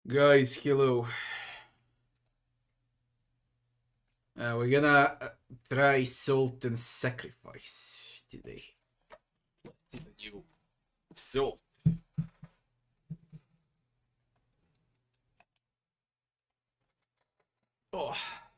Guys, hello. We're gonna try salt and sacrifice today. Let's see the new salt. Oh.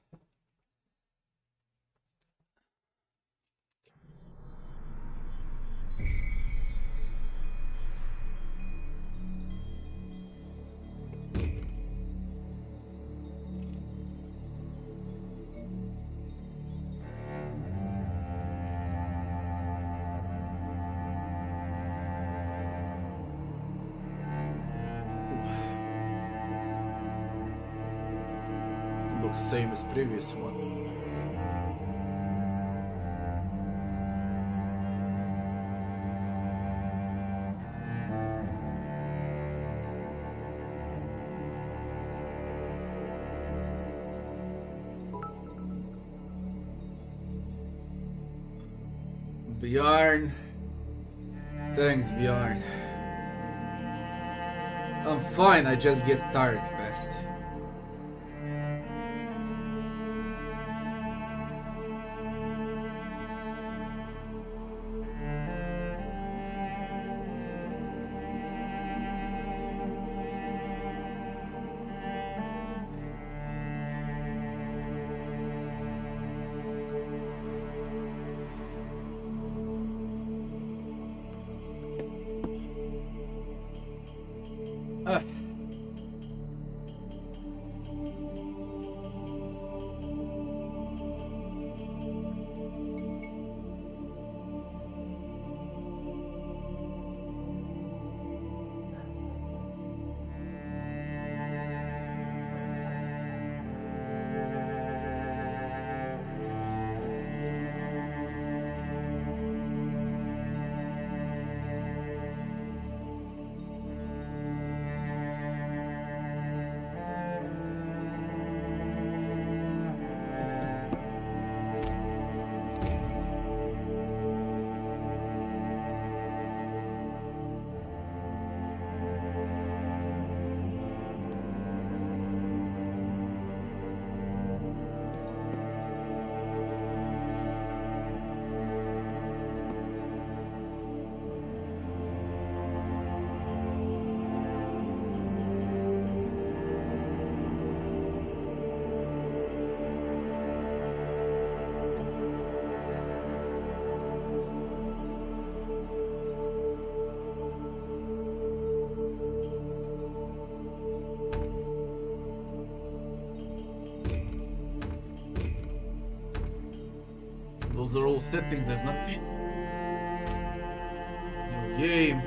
Looks same as previous one. Bjorn. Thanks, Bjorn. I'm fine, I just get tired fast. Those are all settings, there's nothing. New game.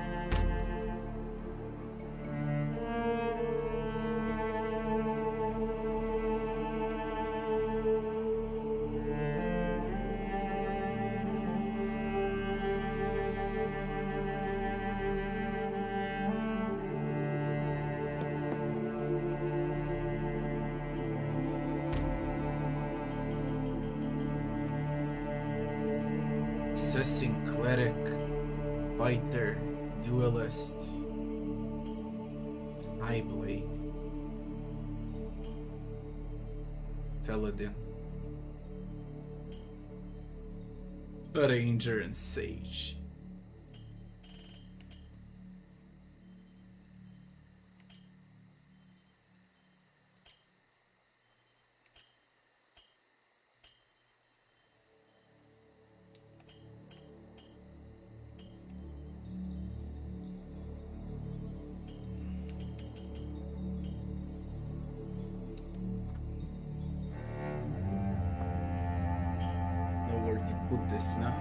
Assessing cleric, fighter, duelist, high blade, paladin, ranger, and sage. Put this now.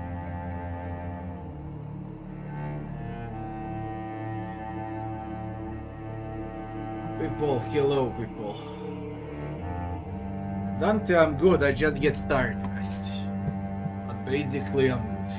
People, hello people. Dante, I'm good, I just get tired fast. But basically I'm good.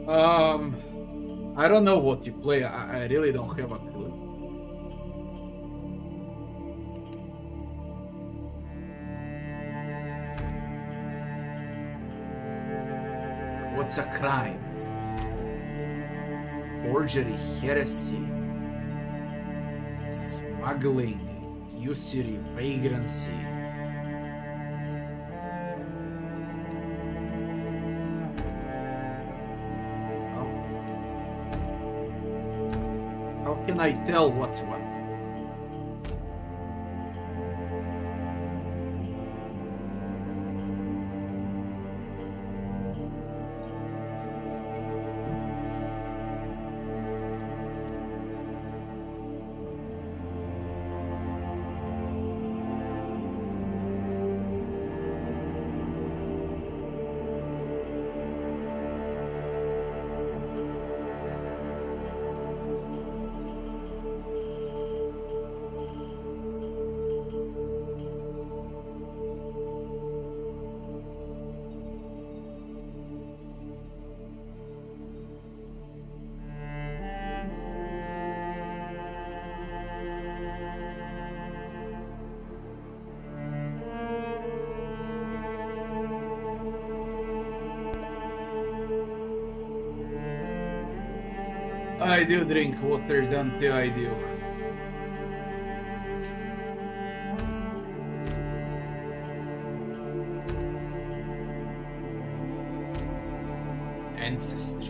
I don't know what you play. I really don't have a clue. What's a crime? Forgery, heresy, smuggling, usury, vagrancy. How can I tell what's what? I do drink water, don't I do? Ancestry.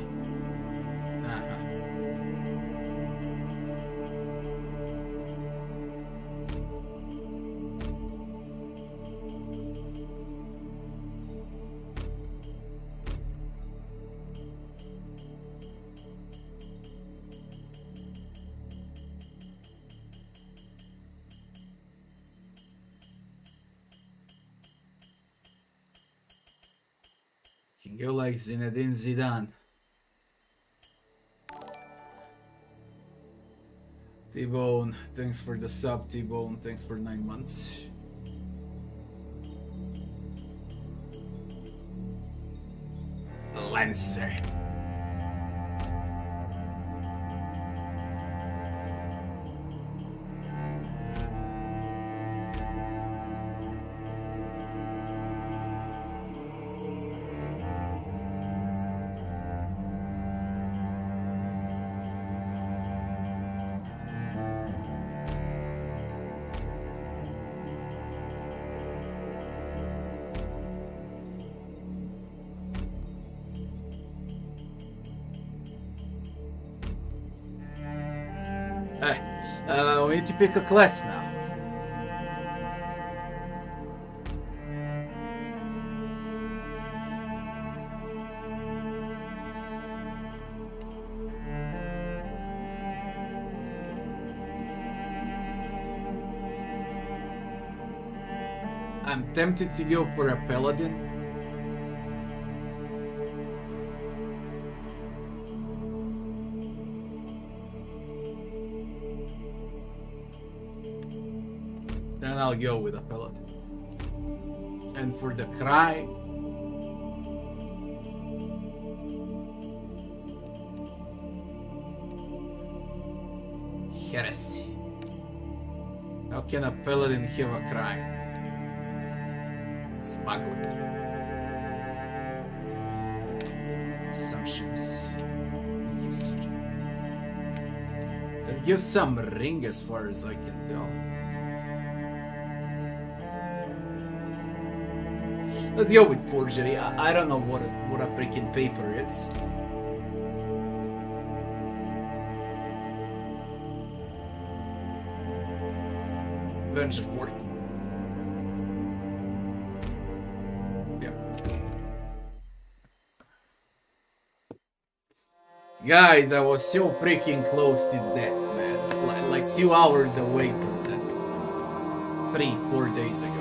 Can go like Zinedine Zidane. T-Bone, thanks for the sub. T-Bone, thanks for 9 months. Lancer. We need to pick a class now. I'm tempted to go for a paladin. Then I'll go with a paladin. And for the cry, heresy. How can a paladin have a cry? Smuggling. Assumptions. Usury. That gives some ring as far as I can tell. Let's go with forgery. I don't know what a freaking paper is. Venture Fort. Yeah. Guys, I was so freaking close to death, man. Like 2 hours away from that. 3-4 days ago.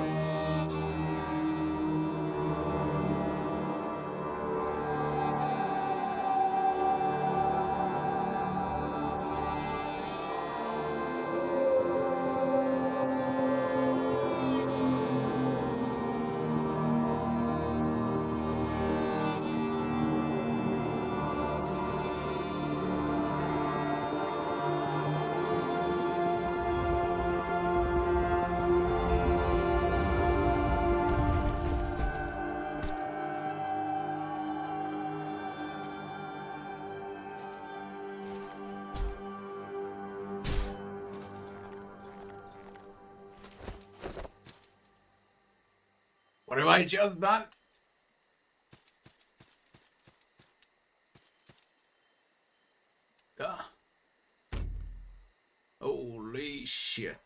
What have I just done? Ah. Holy shit.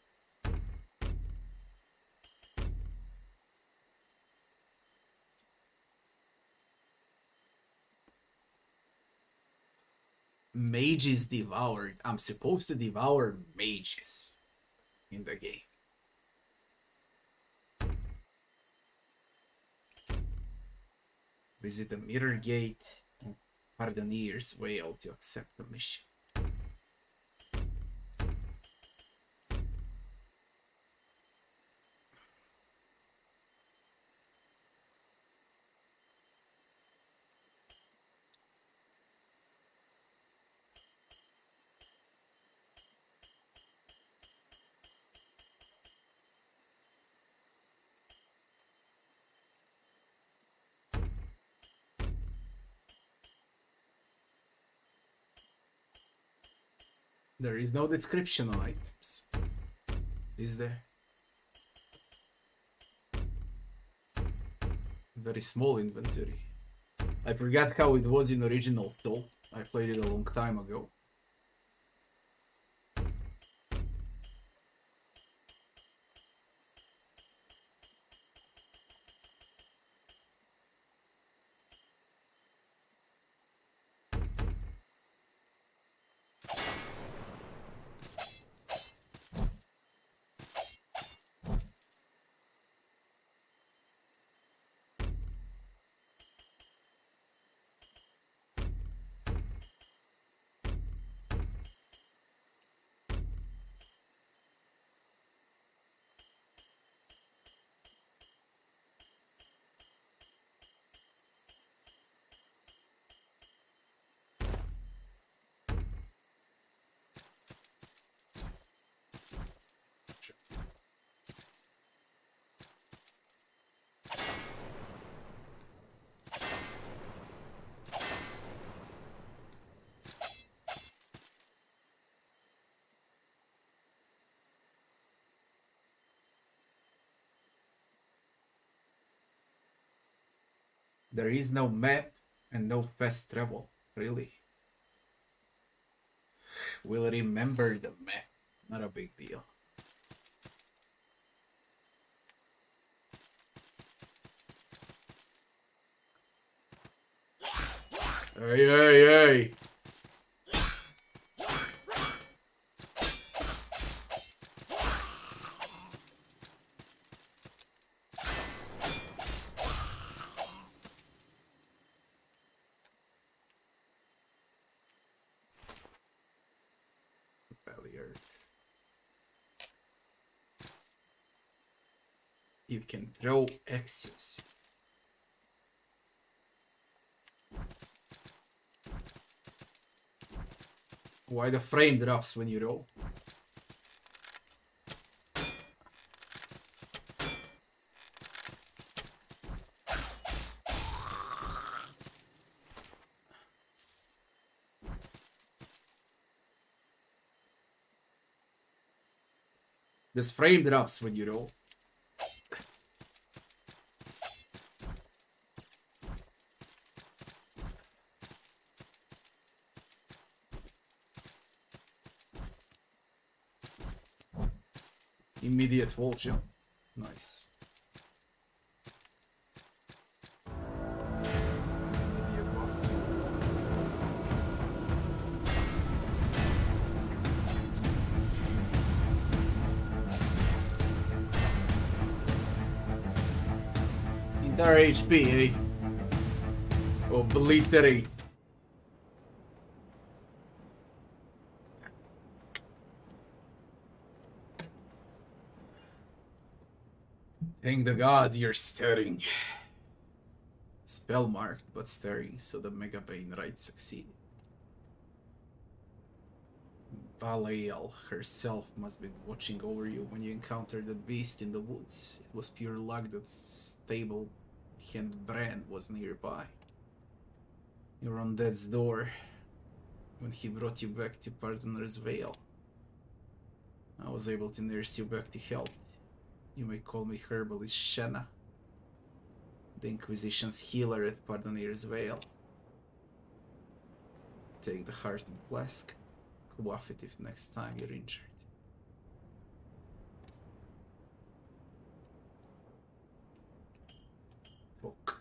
Mages devoured. I'm supposed to devour mages in the game. Visit the mirror gate and Pardenier's Vale to accept the mission. There is no description on items, is there? Very small inventory. I forgot how it was in original Salt. I played it a long time ago. There is no map and no fast travel, really. We'll remember the map, not a big deal. Hey, hey, hey! You can throw axes. Why the frame drops when you roll? This frame drops when you roll. Immediate wall jump. Nice. Immediate boss. Entire HP, eh? Obliterate. Thank the gods you're stirring. Spell marked but stirring, so the Mega Bane right succeeded. Balael herself must be watching over you when you encountered that beast in the woods. It was pure luck that stable hand Bran was nearby. You're on death's door when he brought you back to Pardoner's Vale. I was able to nurse you back to health. You may call me Herbalist Shanna. The Inquisition's healer at Pardonier's Vale. Take the hardened flask. Quaff it if next time you're injured. Fuck.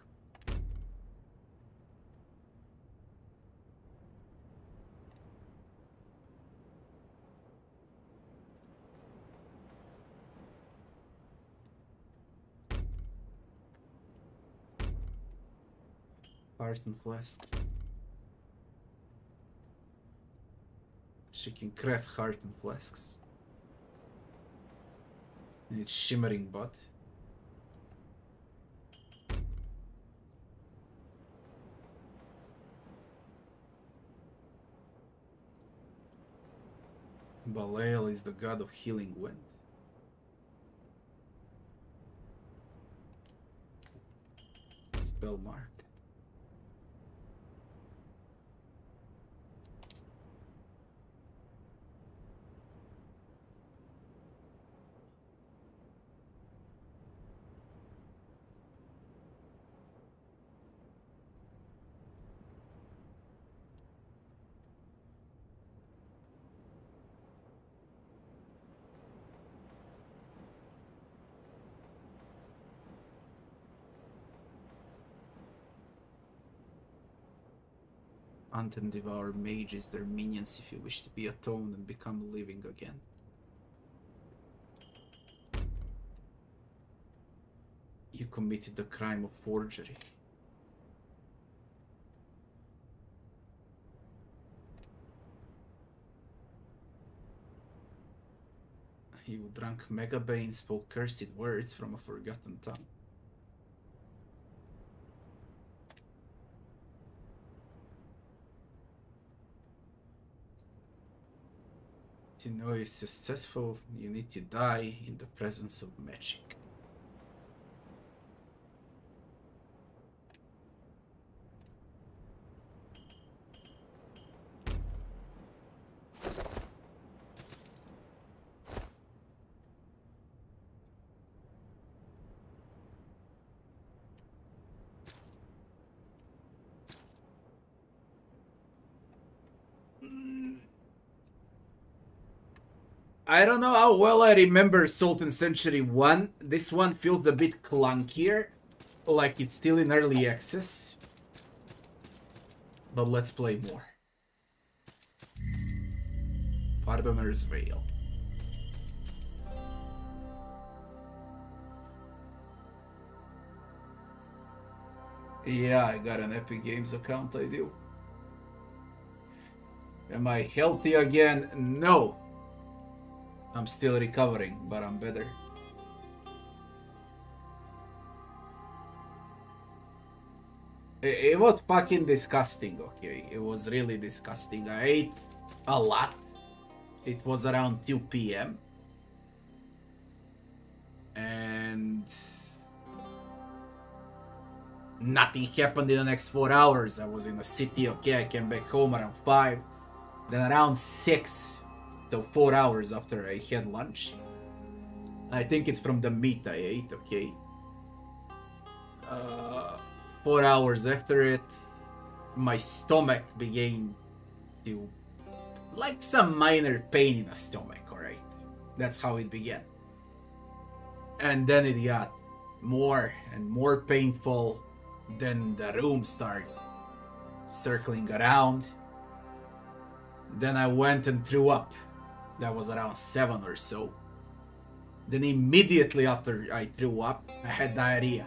Hardened flask. She can craft hardened flasks. And it's shimmering butt. Belial is the god of healing wind. Spell mark. Hunt and devour mages, their minions, if you wish to be atoned and become living again. You committed the crime of forgery. You drank Megabane, spoke cursed words from a forgotten tongue. To know you're successful, you need to die in the presence of magic. I don't know how well I remember Salt and Century 1. This one feels a bit clunkier, like it's still in early access. But let's play more. Pardonier's Vale. Yeah, I got an Epic Games account, I do. Am I healthy again? No. I'm still recovering, but I'm better. It was fucking disgusting, okay? It was really disgusting. I ate a lot. It was around 2 p.m. And nothing happened in the next 4 hours. I was in the city, okay? I came back home around 5. Then around 6. So 4 hours after I had lunch. I think it's from the meat I ate, okay? 4 hours after it, my stomach began to... like some minor pain in the stomach, alright? That's how it began. And then it got more and more painful. Then the room started circling around. Then I went and threw up. That was around 7 or so. Then immediately after I threw up, I had diarrhea.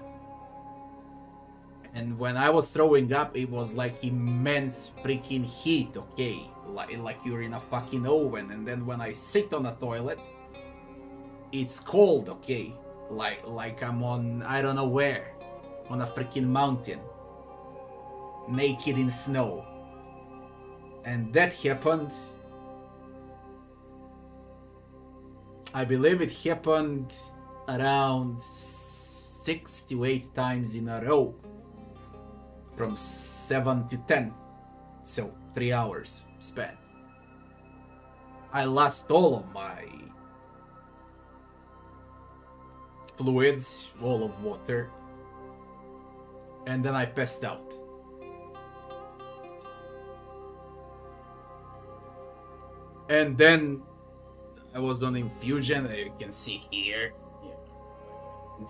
And when I was throwing up, it was like immense freaking heat, okay? Like you're in a fucking oven. And then when I sit on a toilet, it's cold, okay? Like I'm on, I don't know where. On a freaking mountain. Naked in snow. And that happened... I believe it happened around 6 to 8 times in a row. From 7 to 10. So 3 hours span. I lost all of my fluids, all of water. And then I passed out. And then I was on infusion, you can see here. Yeah.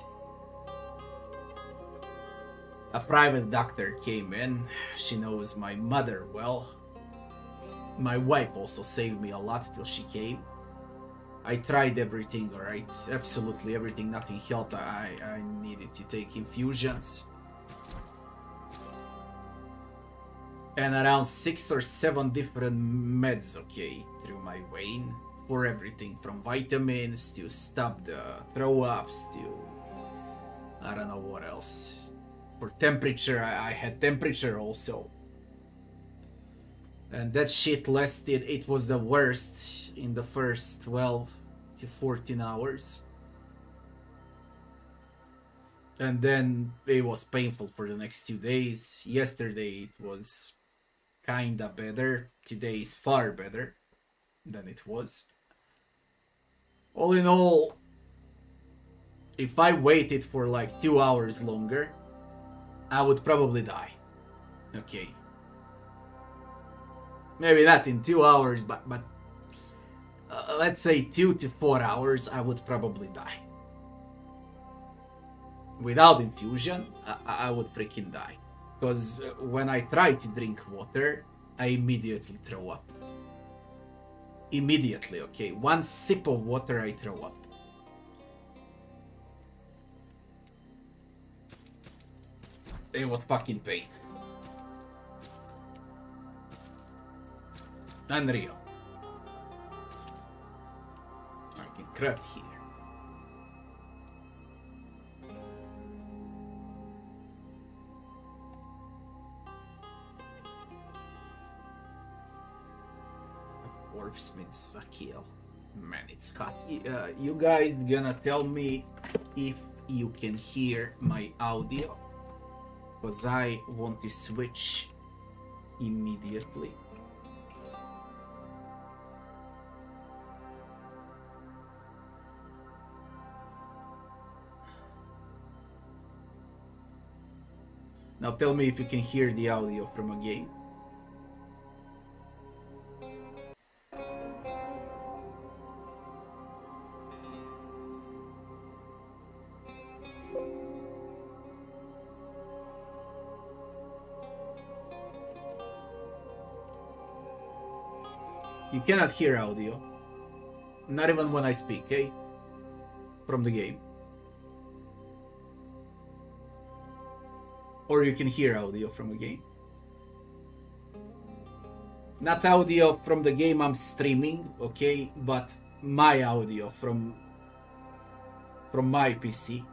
A private doctor came in. She knows my mother well. My wife also saved me a lot till she came. I tried everything, alright? Absolutely everything, nothing helped. I needed to take infusions. And around 6 or 7 different meds, okay, through my vein. For everything, from vitamins to stop the throw-ups to... I don't know what else. For temperature, I had temperature also. And that shit lasted, it was the worst in the first 12 to 14 hours. And then it was painful for the next 2 days. Yesterday it was kinda better. Today is far better than it was. All in all, if I waited for like 2 hours longer, I would probably die. Okay. Maybe not in 2 hours, but let's say 2 to 4 hours, I would probably die. Without infusion, I would freaking die. Because when I try to drink water, I immediately throw up. Immediately, okay? 1 sip of water, I throw up. It was fucking pain. Unreal. I can craft here. Corpse means a kill. Man, it's hot. You guys gonna tell me if you can hear my audio? Because I want to switch immediately. Now tell me if you can hear the audio from a game. You cannot hear audio. Not even when I speak, eh? From the game. Or you can hear audio from a game. Not audio from the game I'm streaming, okay? But my audio from my PC.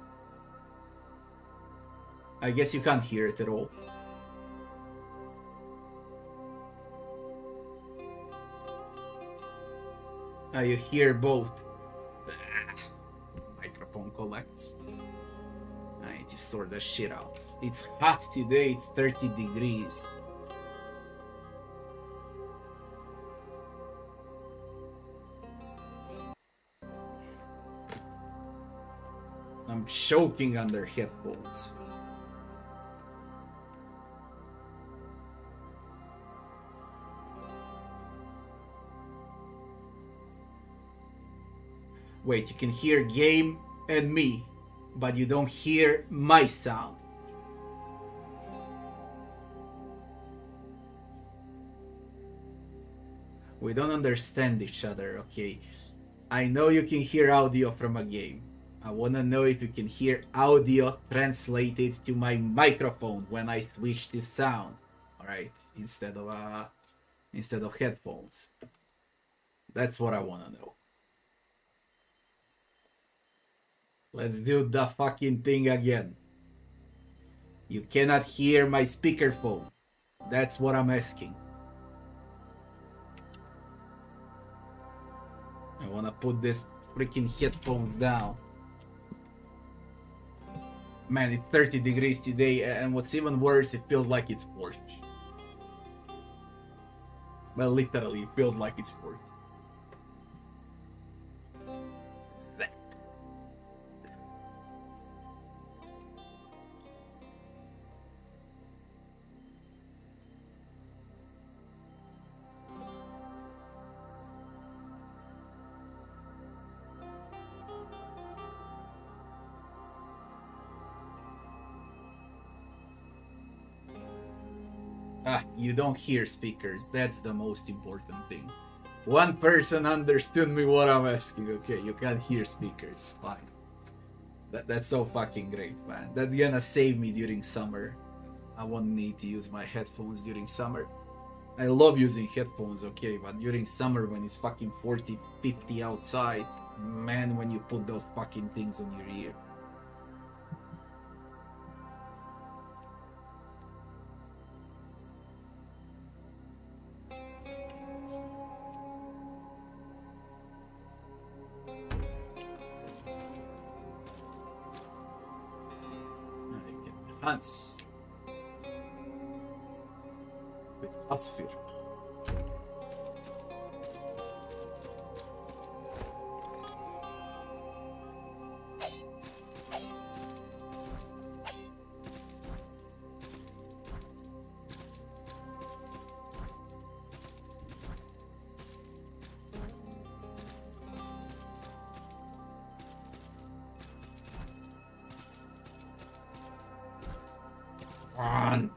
I guess you can't hear it at all. You hear both. Microphone collects. I need to sort that shit out. It's hot today, it's 30 degrees. I'm choking under headphones. Wait, you can hear game and me, but you don't hear my sound. We don't understand each other, okay? I know you can hear audio from a game. I wanna know if you can hear audio translated to my microphone when I switch to sound, alright? Instead of headphones. That's what I wanna know. Let's do the fucking thing again. You cannot hear my speakerphone. That's what I'm asking. I wanna put this freaking headphones down. Man, it's 30 degrees today, and what's even worse, it feels like it's 40. Well, literally, it feels like it's 40. Ah, you don't hear speakers. That's the most important thing. One person understood me what I'm asking. Okay, you can't hear speakers. Fine. That's so fucking great, man. That's gonna save me during summer. I won't need to use my headphones during summer. I love using headphones, okay, but during summer when it's fucking 40, 50 outside, man, when you put those fucking things on your ear. Hans. With Asfir. On.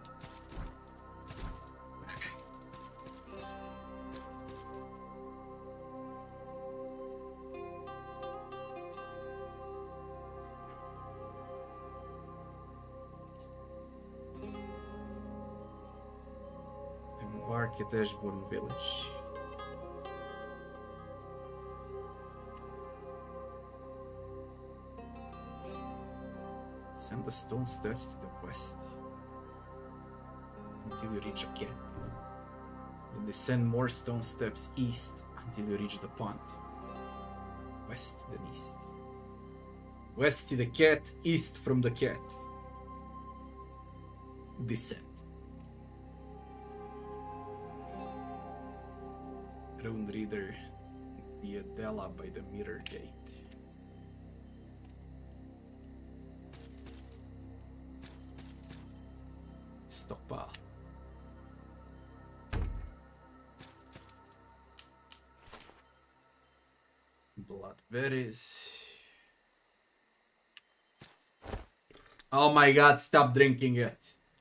Embark at Ashbourne Village. Send the stone steps to the west until you reach a cat. Then descend more stone steps east until you reach the pond. West then east. West to the cat, east from the cat. Descend. Rune Reader, the Adela by the Mirror Gate. Stockpile. Bloodberries. Oh my god, stop drinking it.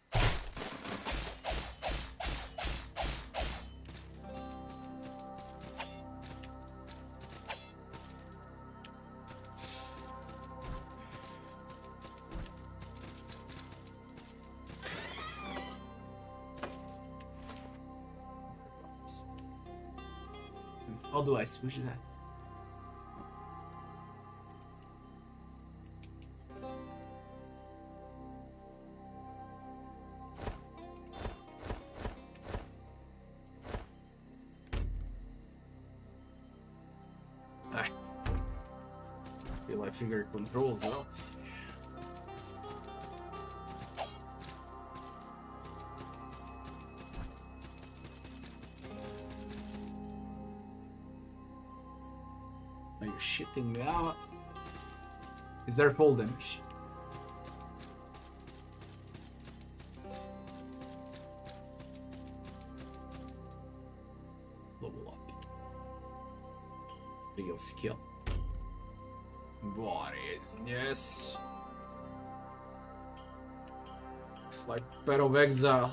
How do I switch that? Till I figure controls out. Are you shitting me out? Is there fall damage? Level up. 3 of skill. What is this? It's like Pair of Exile.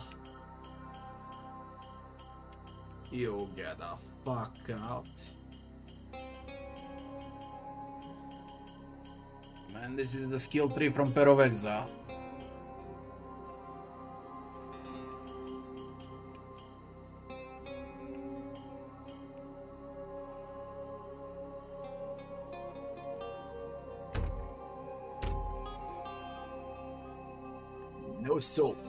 You get the fuck out. Man, this is the skill tree from Pair of Exile. No salt.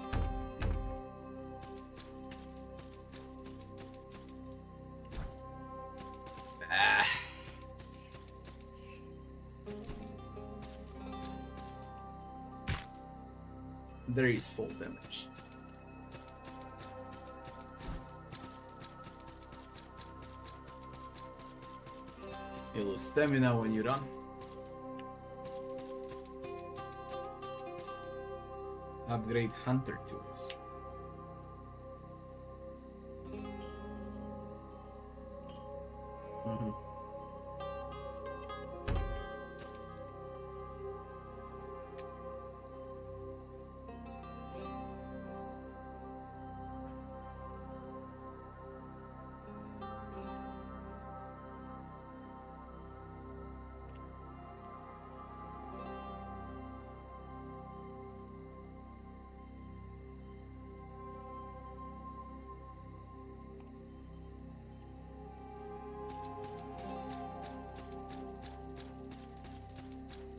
There is full damage. You lose stamina when you run. Upgrade hunter tools.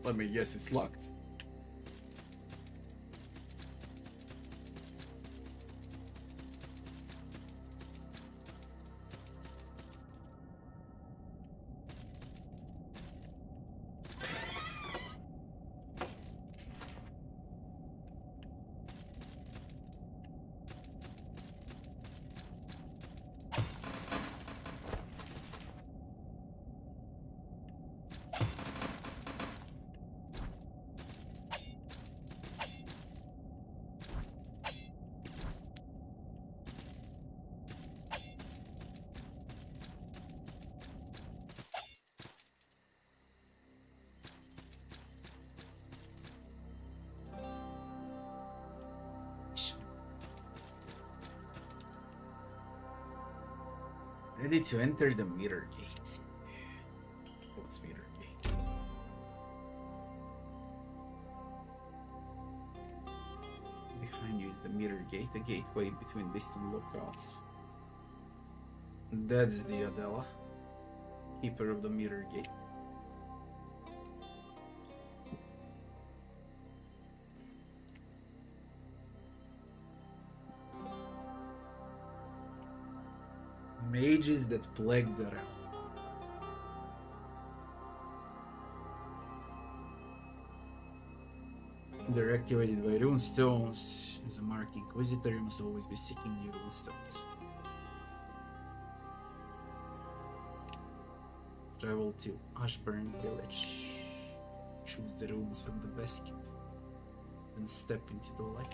Let me guess, it's locked. Ready to enter the mirror gate. What's mirror gate? Behind you is the mirror gate, a gateway between distant locales. That's the Adela, keeper of the mirror gate. Mages that plague the realm. They're activated by rune stones. As a Marked Inquisitor, you must always be seeking new rune stones. Travel to Ashburn village. Choose the runes from the basket. Then step into the light.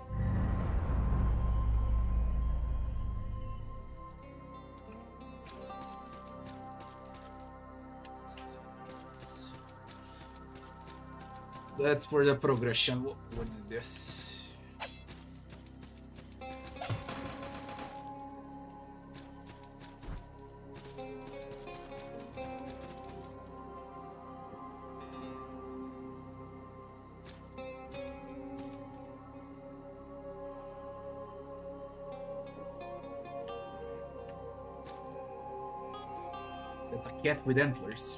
That's for the progression. What's this? That's a cat with antlers.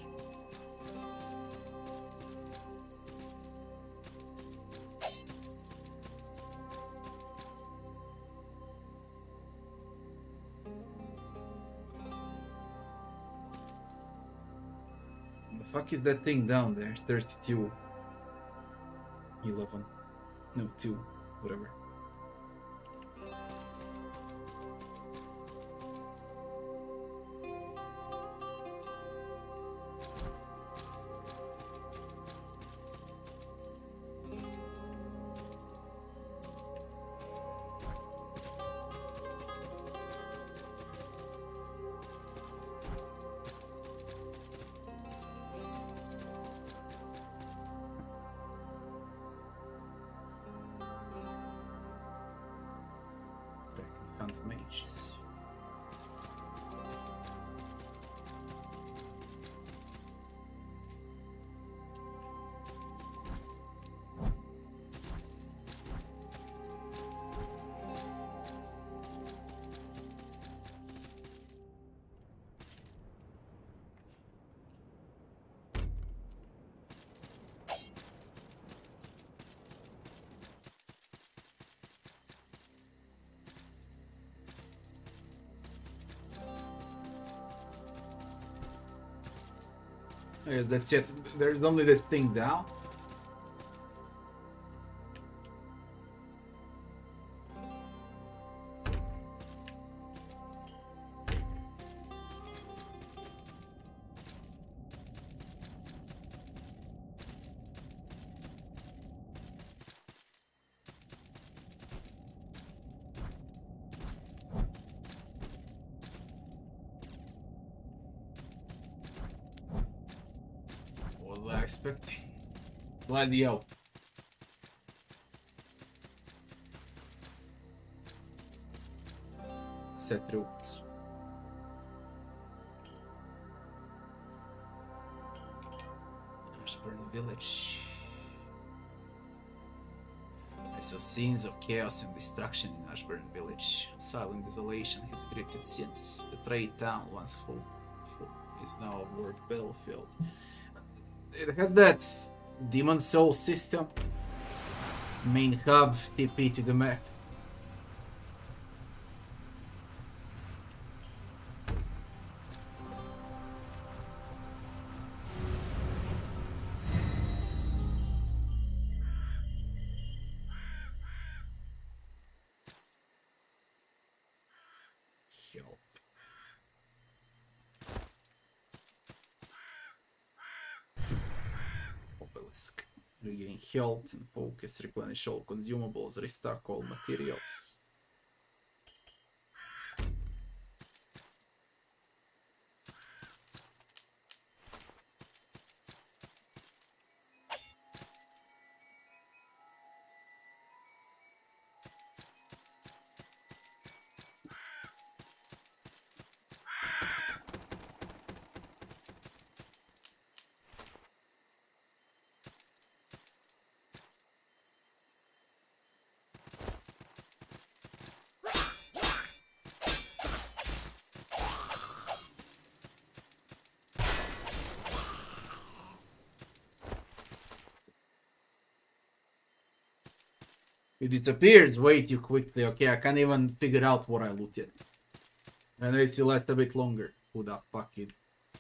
Fuck is that thing down there? 32 11 no 2 whatever. Mages. Yes, that's it. There's only this thing down. Expecting. Bloody hell. Set routes. Ashburn village. I saw scenes of chaos and destruction in Ashburn village. Silent desolation has gripped it since. The trade town once home is now a war battlefield. It has that Demon Soul System. Main hub, TP to the map. Help. Obelisk. Regain health and focus, replenish all consumables, restock all materials. It disappears way too quickly. Okay, I can't even figure out what I looted. And it still lasts a bit longer. Who the fuck it?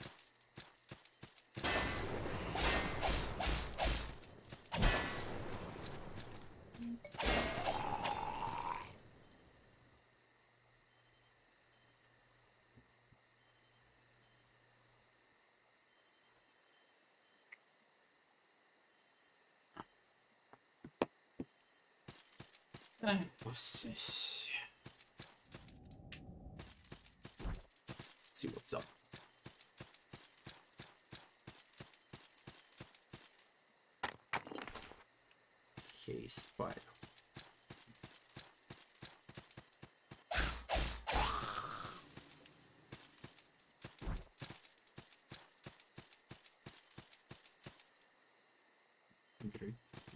Let's see what's up. Okay, spider. Great.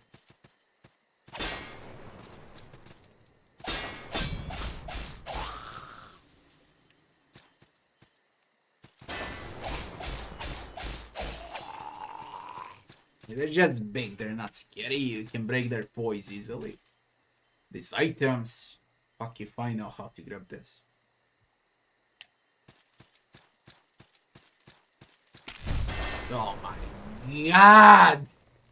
They're just big, they're not scary, you can break their poise easily. These items, fuck if I know how to grab this. Oh my god!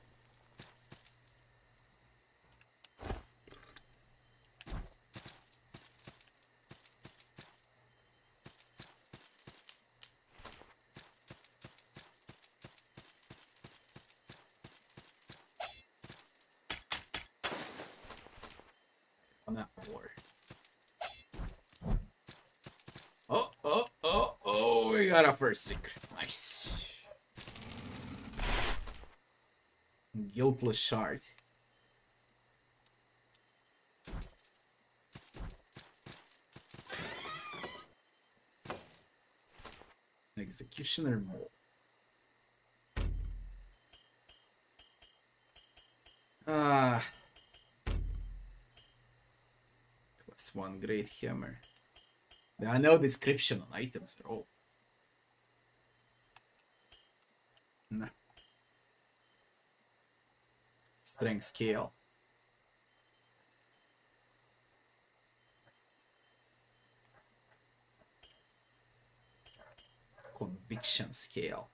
Oh, we got a first secret. Nice. Guiltless shard. Executioner mold. Class 1 great hammer. There are no description on items at all. Nah. Strength scale. Conviction scale.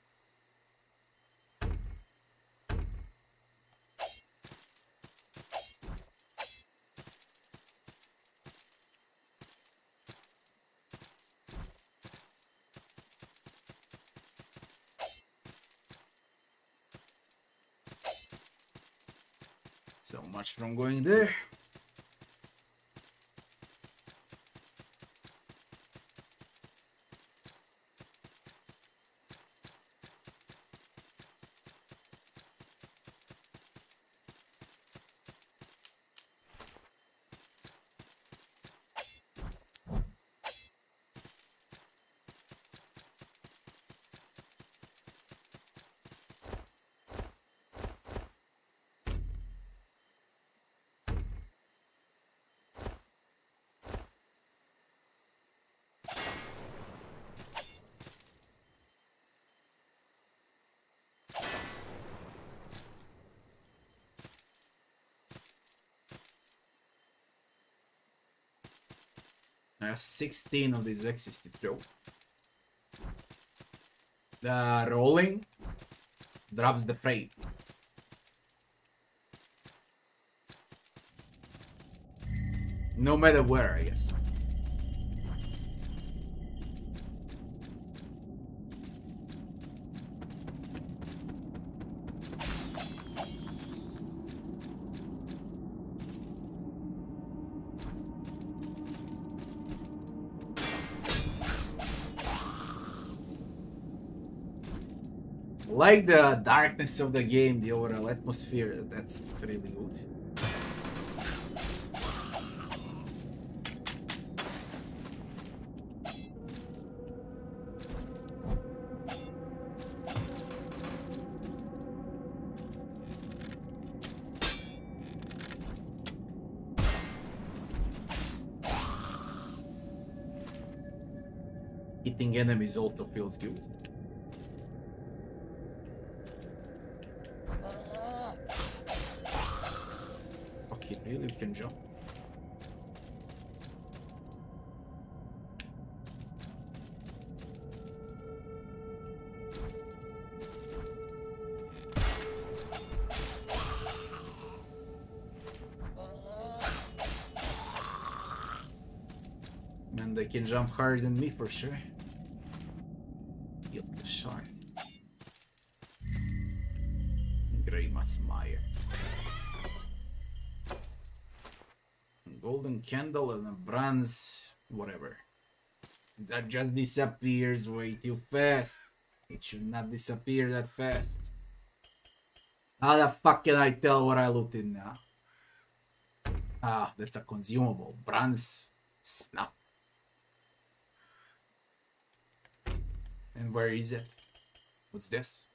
So much from going there. 16 of these X's to throw. The rolling drops the freight. No matter where, I guess. Like the darkness of the game, the overall atmosphere, that's really good. Hitting enemies also feels good. Okay, really, we can jump. Man, they can jump harder than me for sure. Get the shot. Grey Matsmeyer. Golden candle and a bronze, whatever. That just disappears way too fast. It should not disappear that fast. How the fuck can I tell what I looted now? Ah, that's a consumable. Bronze snuff. And where is it? What's this?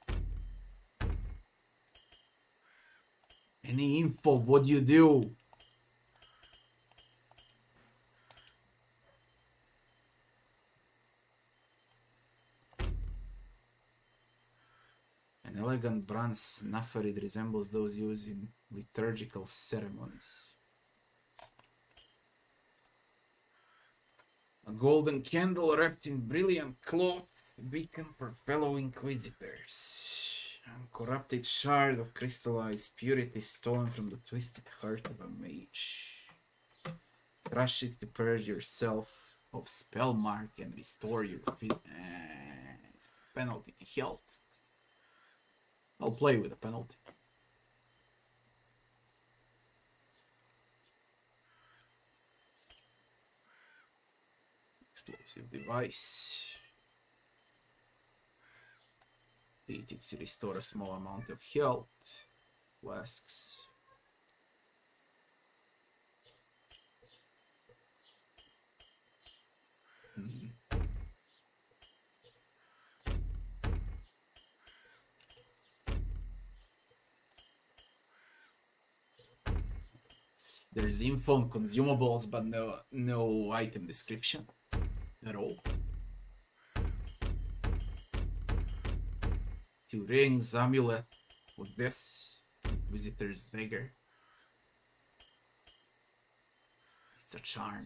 Any info? What do you do? An elegant bronze snuffer, it resembles those used in liturgical ceremonies. A golden candle wrapped in brilliant cloth, beacon for fellow inquisitors. Uncorrupted shard of crystallized purity stolen from the twisted heart of a mage. Crush it to purge yourself of spell mark and restore your penalty to health. I'll play with a penalty. Explosive device. Eat it to restore a small amount of health. Flasks. There's info on consumables, but no item description at all. 2 rings, amulet with this, visitor's dagger. It's a charm.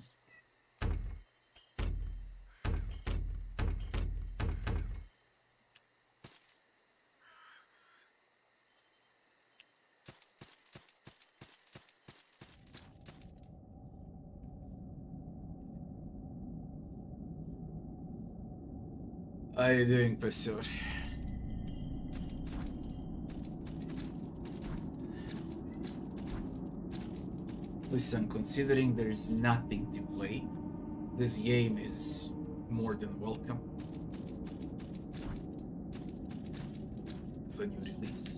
How are you doing, Pursuer? Listen, considering there's nothing to play, this game is more than welcome. It's a new release.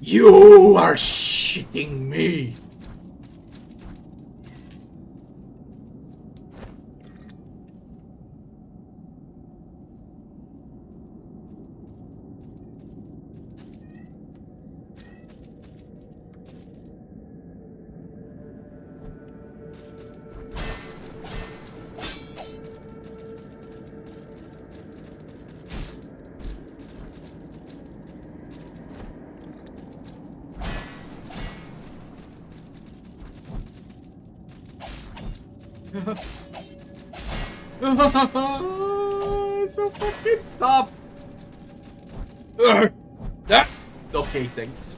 You are shitting me! So fucking tough. Okay, thanks.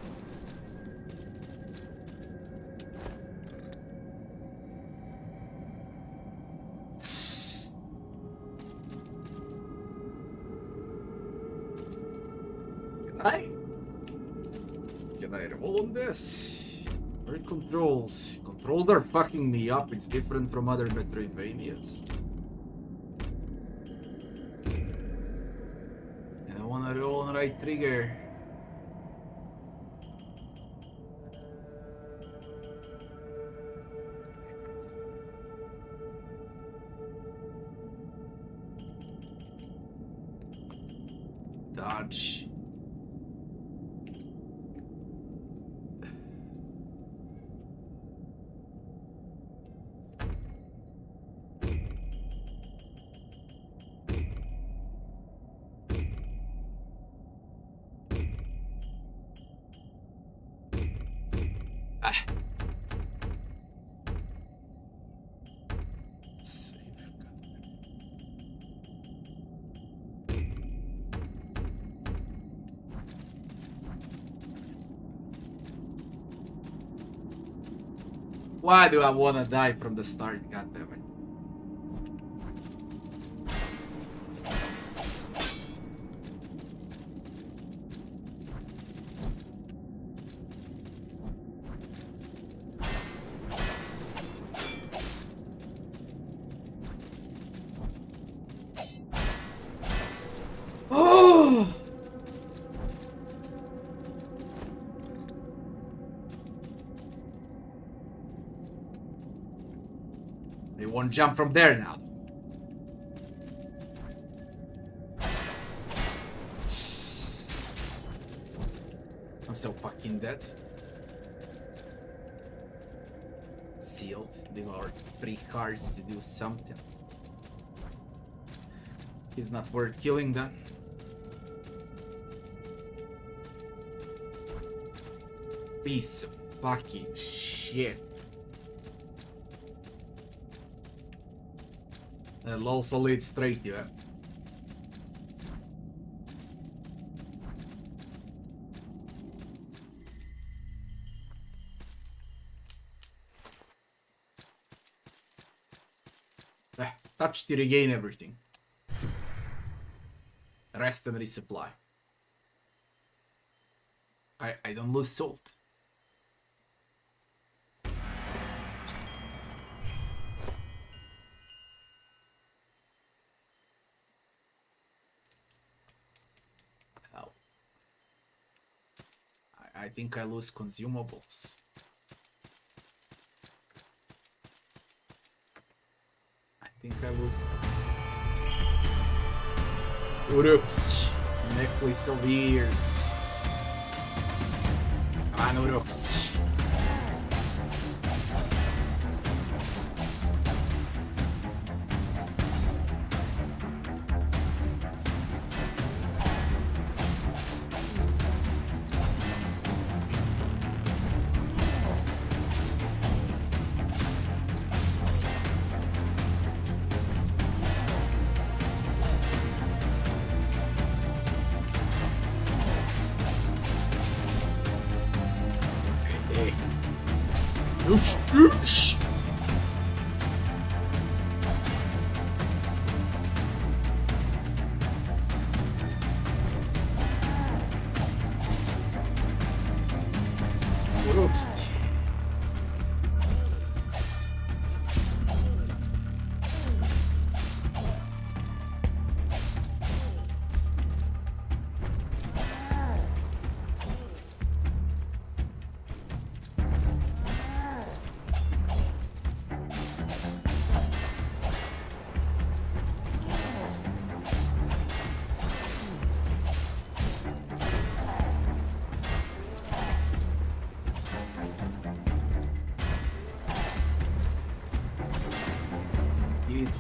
Can I roll on this? Where controls? Controls are fucking me up. It's different from other Metroidvanias. And I wanna roll on the right trigger. Dodge. Why do I wanna die from the start? God damn it. Oh! They won't jump from there now. I'm so fucking dead. Sealed. Devoured 3 cards to do something. He's not worth killing then. Piece of fucking shit. That'll also lead straight to him. Touch to regain everything. Rest and resupply. I don't lose salt. I think I lose consumables. I think I lose Uruks, necklace of ears. An Uruks.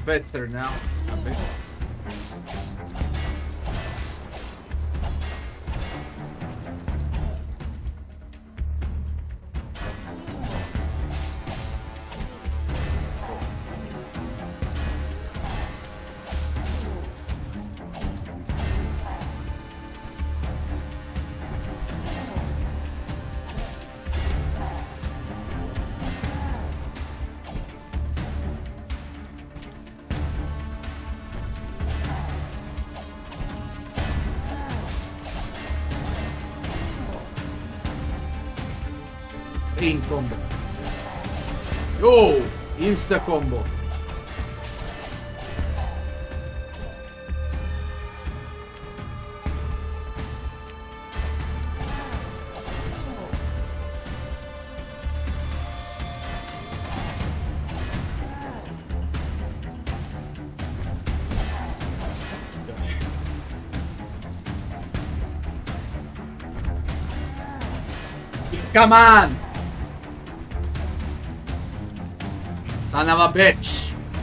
better now, a bit. In combo. Oh! Insta combo. Come on! Son of a bitch!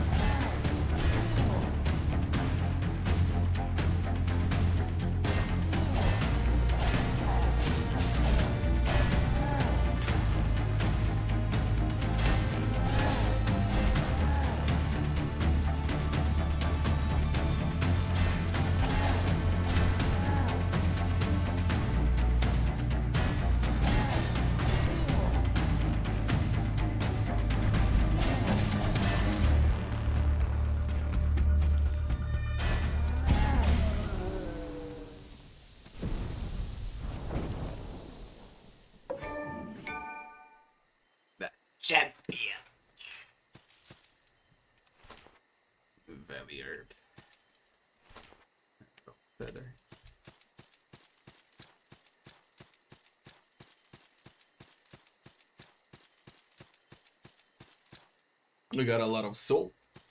Champion. Valley herb. Feather. We got a lot of salt.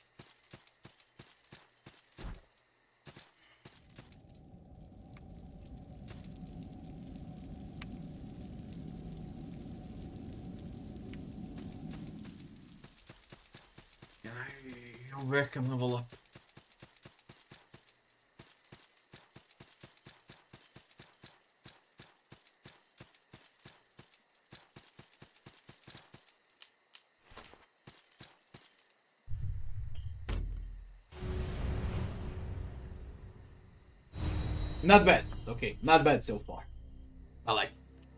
Where can level up? Not bad. Okay, not bad so far. I like.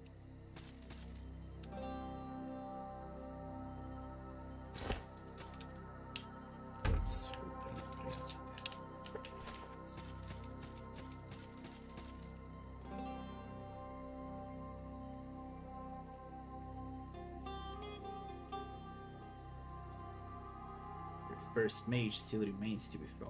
First mage still remains to be found.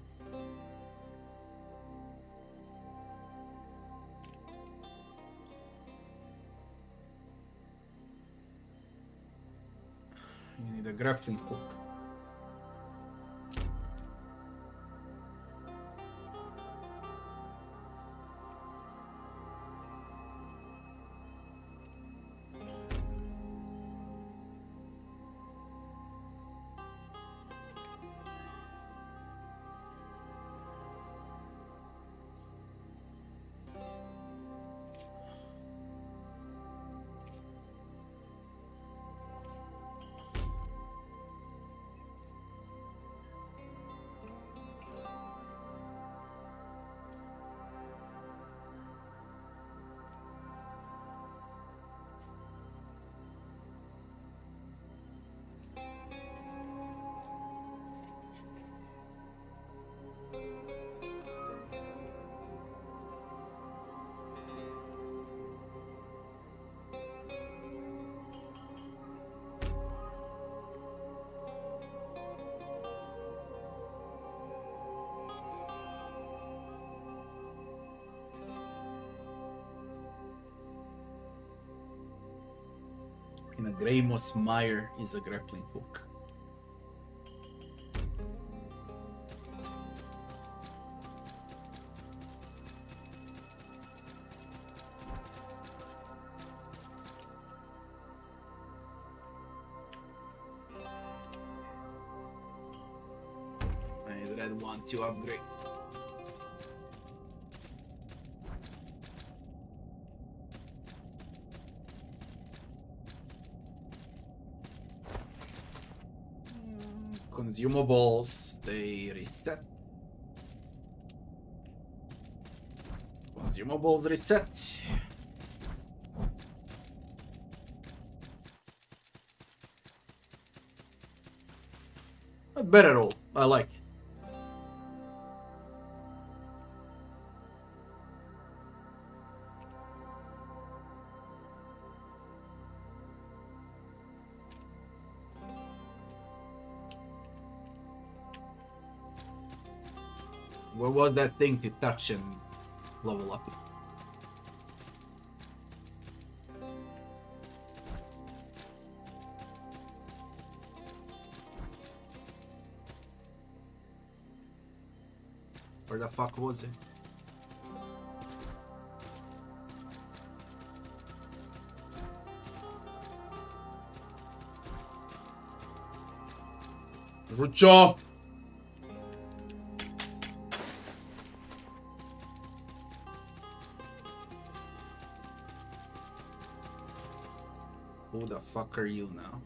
You need a grappling hook. In a grey moss mire is a grappling hook. want to upgrade. Consumables, they reset. Consumables reset. A better roll, I like it. Where was that thing to touch and level up? Where the fuck was it? Good job! Who the fuck are you now?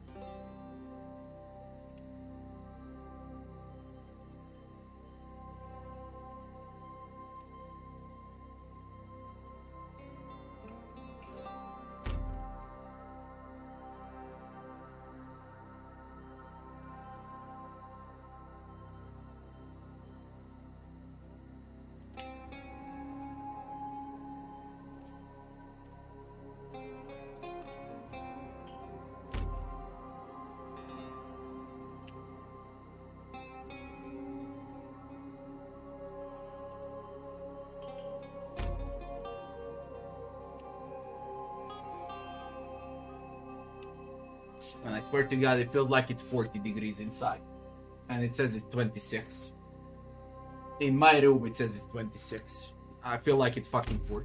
And I swear to God, it feels like it's 40 degrees inside. And it says it's 26. In my room, it says it's 26. I feel like it's fucking 40.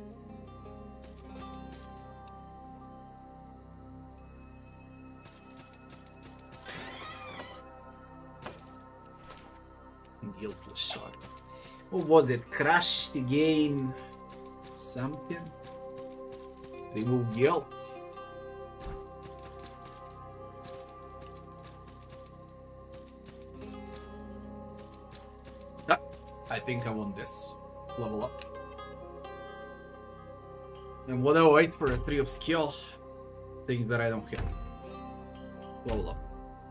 Guiltless shot. What was it? Crash to gain something? Remove guilt. I think I want this. Level up. And what do I wait for? A 3 of skill? Things that I don't have. Level up.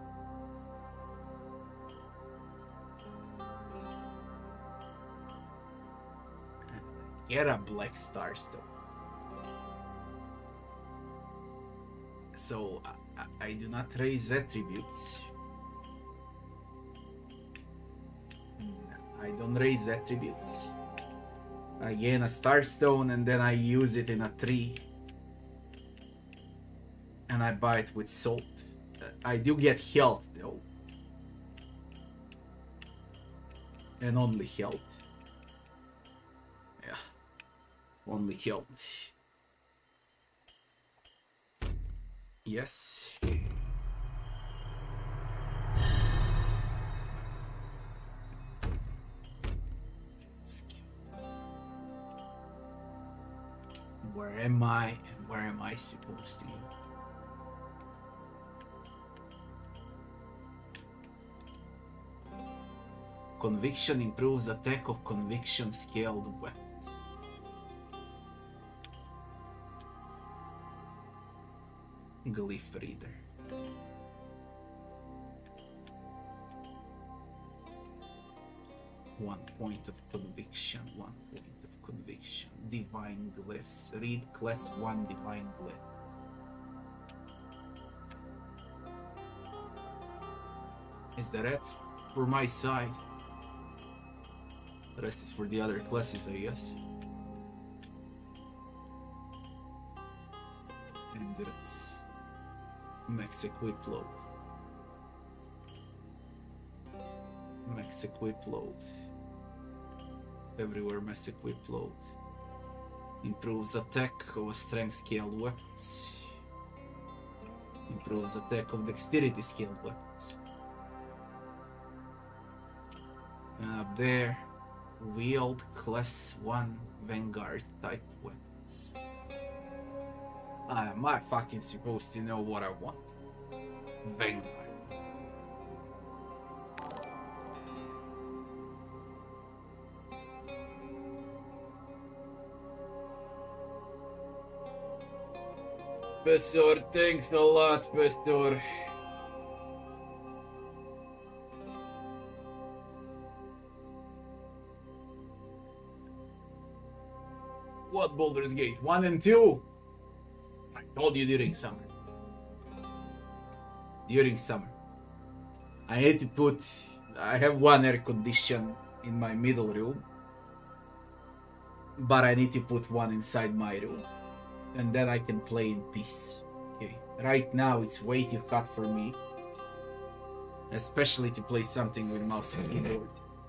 Get a black star still. So I do not raise attributes. I don't raise attributes. I gain a starstone and then I use it in a tree. And I buy it with salt. I do get health though. And only health. Yeah. Only health. Yes. Where am I and where am I supposed to go? Conviction improves attack of conviction scaled weapons. Glyph reader. One point of conviction, 1 point of conviction. Divine glyphs. Read class 1 divine glyph. Is that it for my side? The rest is for the other classes, I guess. And it's max equip load. Max equip load. Everywhere max equip load. Improves attack of strength scaled weapons. Improves attack of dexterity scaled weapons. Up there, wield class 1 Vanguard type weapons. Am I fucking supposed to know what I want? Vanguard. Professor, thanks a lot, Professor. What Baldur's Gate? 1 and 2? I told you during summer. During summer. I need to put... I have one air condition in my middle room. But I need to put one inside my room. And then I can play in peace. Okay. Right now it's way too hot for me. Especially to play something with mouse and keyboard.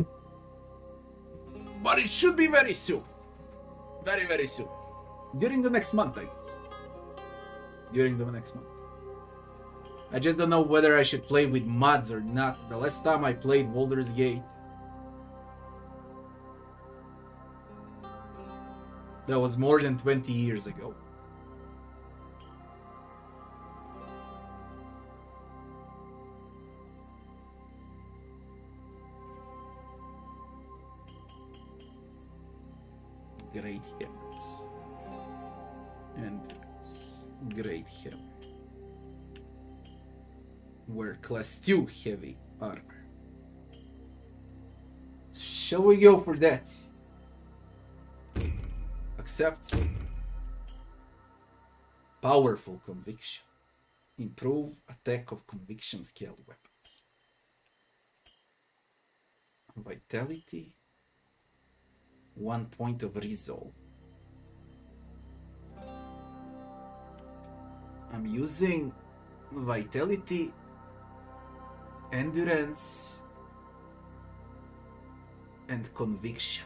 But it should be very soon. Very, very soon. During the next month, I guess. During the next month. I just don't know whether I should play with mods or not. The last time I played Baldur's Gate, that was more than 20 years ago. Great hammers. And great hammer. We're class 2 heavy armor. Shall we go for that? Accept. Powerful conviction. Improve attack of conviction scaled weapons. Vitality. 1 point of resolve. I'm using vitality, endurance, and conviction,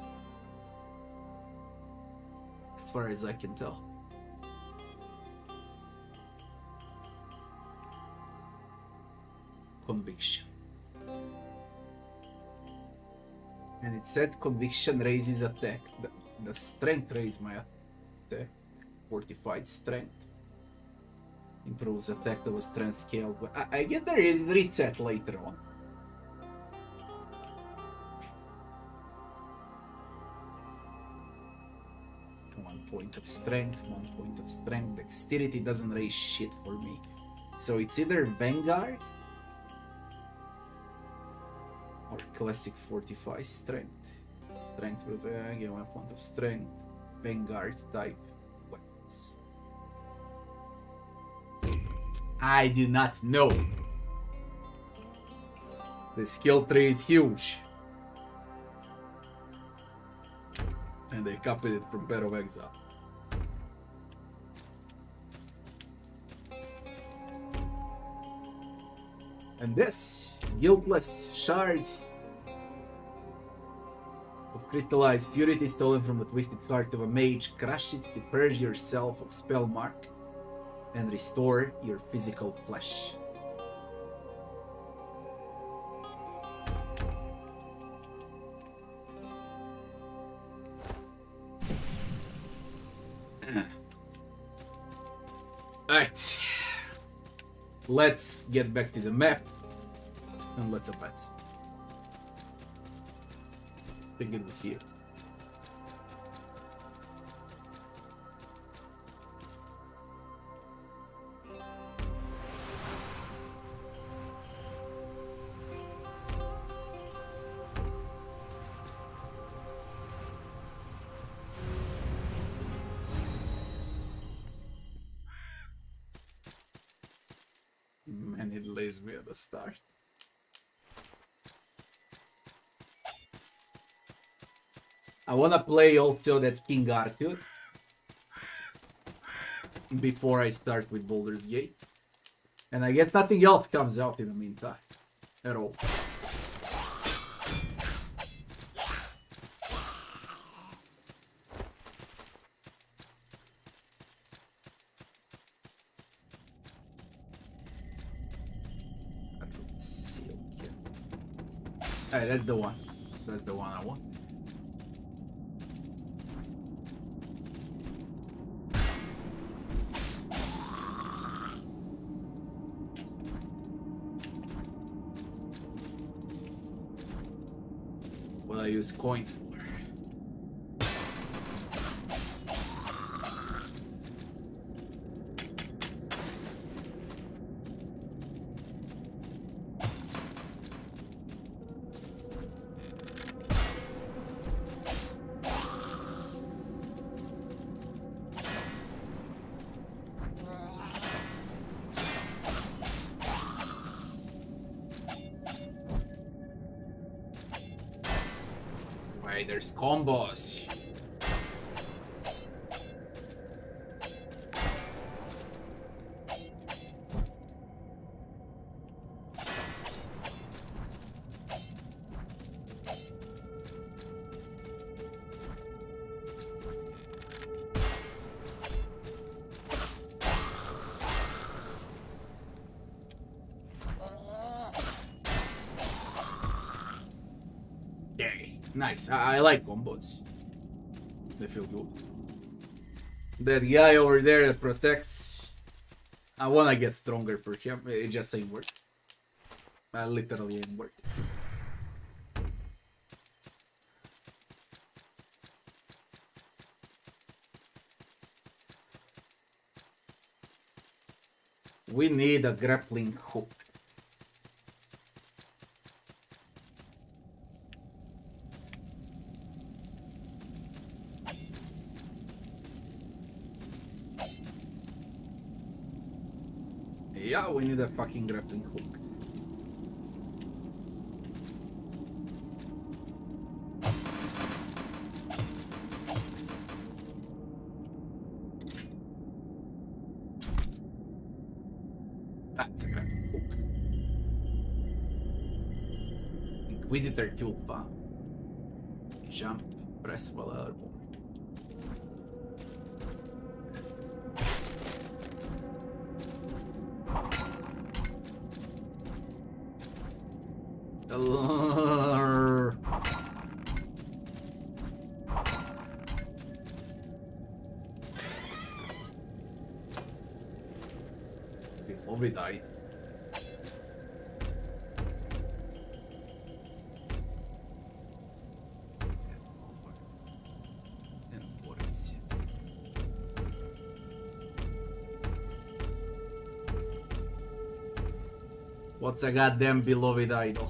as far as I can tell. Conviction. And it says conviction raises attack. The strength raises my attack. Fortified strength. Improves attack of a strength scale. But I guess there is reset later on. One point of strength, 1 point of strength. Dexterity doesn't raise shit for me. So it's either Vanguard or classic fortified strength. Strength was again 1 point of strength. Vanguard type weapons. I do not know. The skill tree is huge. And they copied it from Path of Exile. And this guiltless shard of crystallized purity stolen from the twisted heart of a mage. Crush it to purge yourself of spell mark and restore your physical flesh. Alright, let's get back to the map and let's advance. I think it was here. And it lays me at the start. I wanna play also that King Arthur before I start with Baldur's Gate. And I guess nothing else comes out in the meantime at all. Let's see, okay. Alright, that's the one. That's the one I want. What I use coin for? There's combos. Nice. I like combos. They feel good. That guy over there that protects. I wanna get stronger for him. It just ain't worth it. Literally ain't worth it. We need a grappling hook. Yeah, we need a fucking grappling hook. That's a grappling hook. Inquisitor tool found. Jump, press while airborne. Probably die. And what is it? What's a goddamn beloved idol?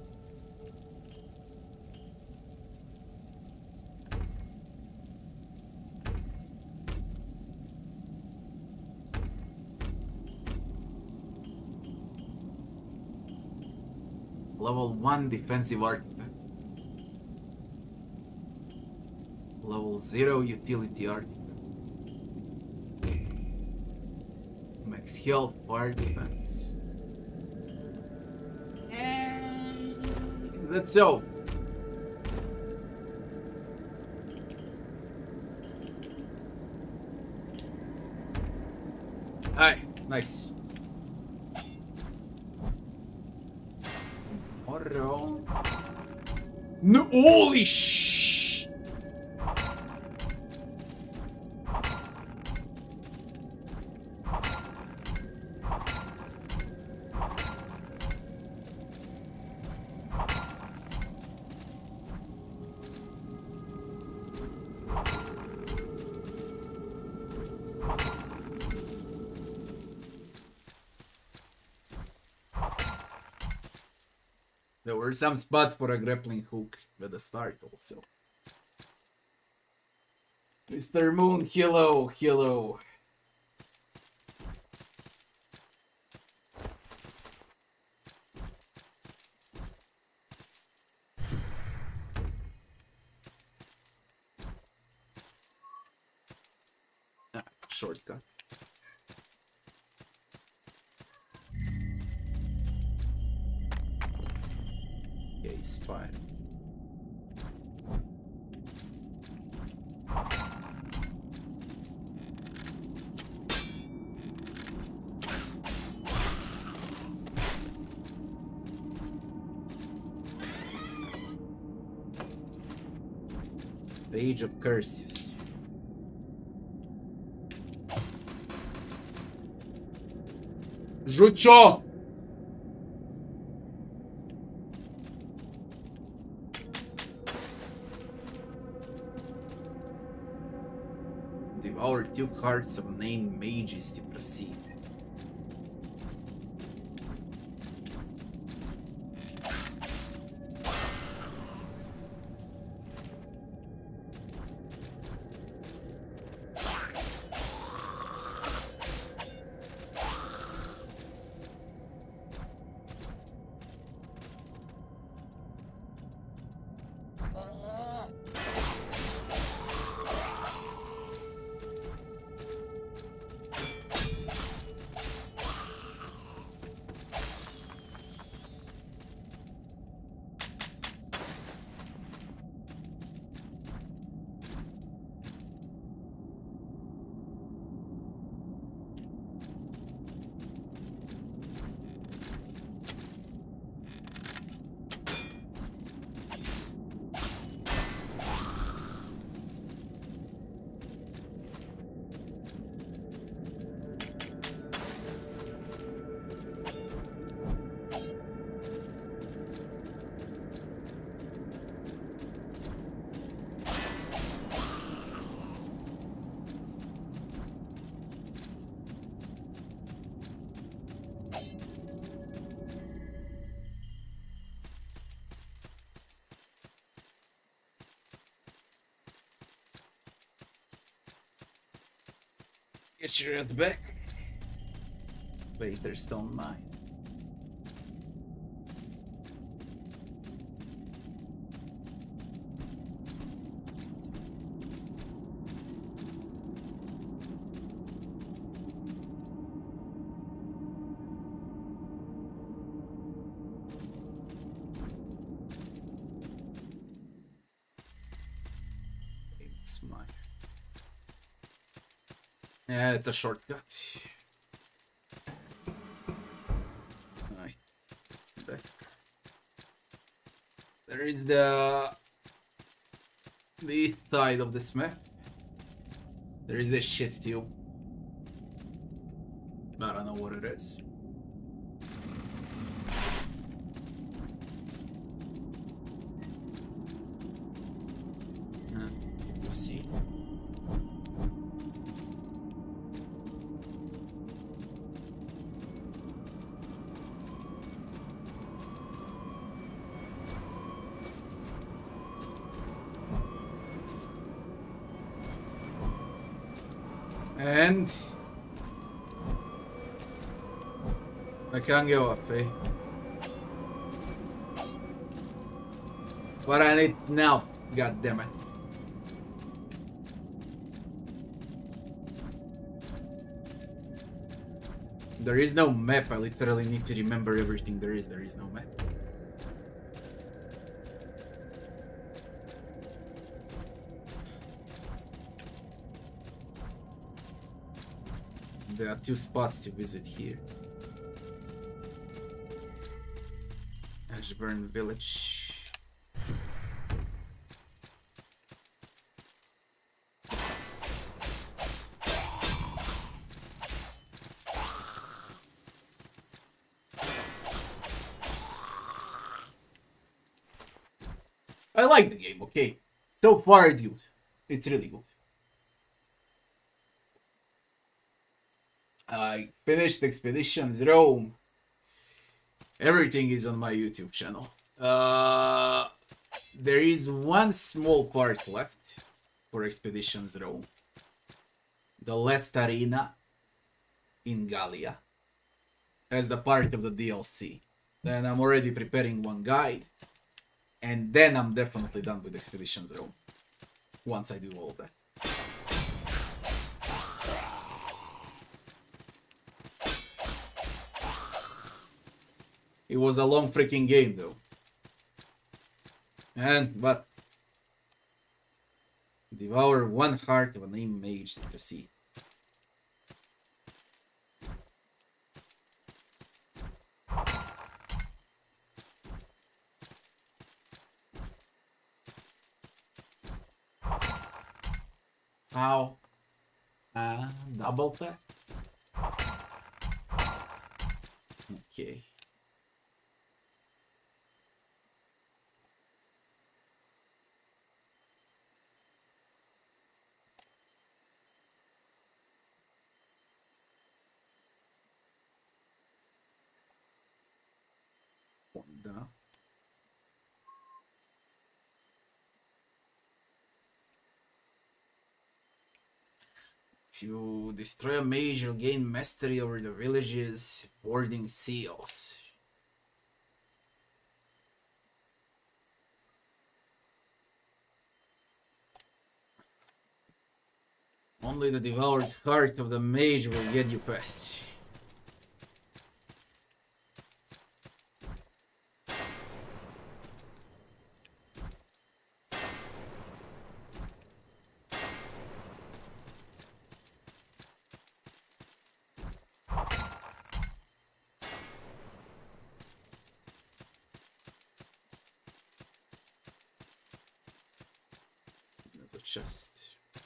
Level 1 defensive artifact. Level 0 utility artifact. Max health, fire defense. Let's go. Alright, nice. No, holy shh! There were some spots for a grappling hook at the start also. Mr. Moon, hello, hello. Ah, shortcut. Okay, it's fine. Page of Curses. Жучок! Devour 2 hearts of named mages to proceed. Get your ass back. Wait, there's stone mines. It's mine. Yeah, it's a shortcut. Right. Back. There is the east side of this map. There is this shit too. I don't know what it is. We'll see. And I can't go up, eh? But I need now, god damn it. There is no map, I literally need to remember everything there is no map. There are 2 spots to visit here. Ashburn Village. I like the game, okay? So far it's good. It's really good. I finished Expeditions Rome. Everything is on my YouTube channel. There is one small part left for Expeditions Rome. The last arena in Gallia as the part of the DLC. Then I'm already preparing one guide. And then I'm definitely done with Expeditions Rome. Once I do all of that. It was a long freaking game though. But devour 1 heart of a named mage to see. Ow. Double tap. Okay. Down. If you destroy a mage, you'll gain mastery over the village's warding seals. Only the devoured heart of the mage will get you past. There's a chest.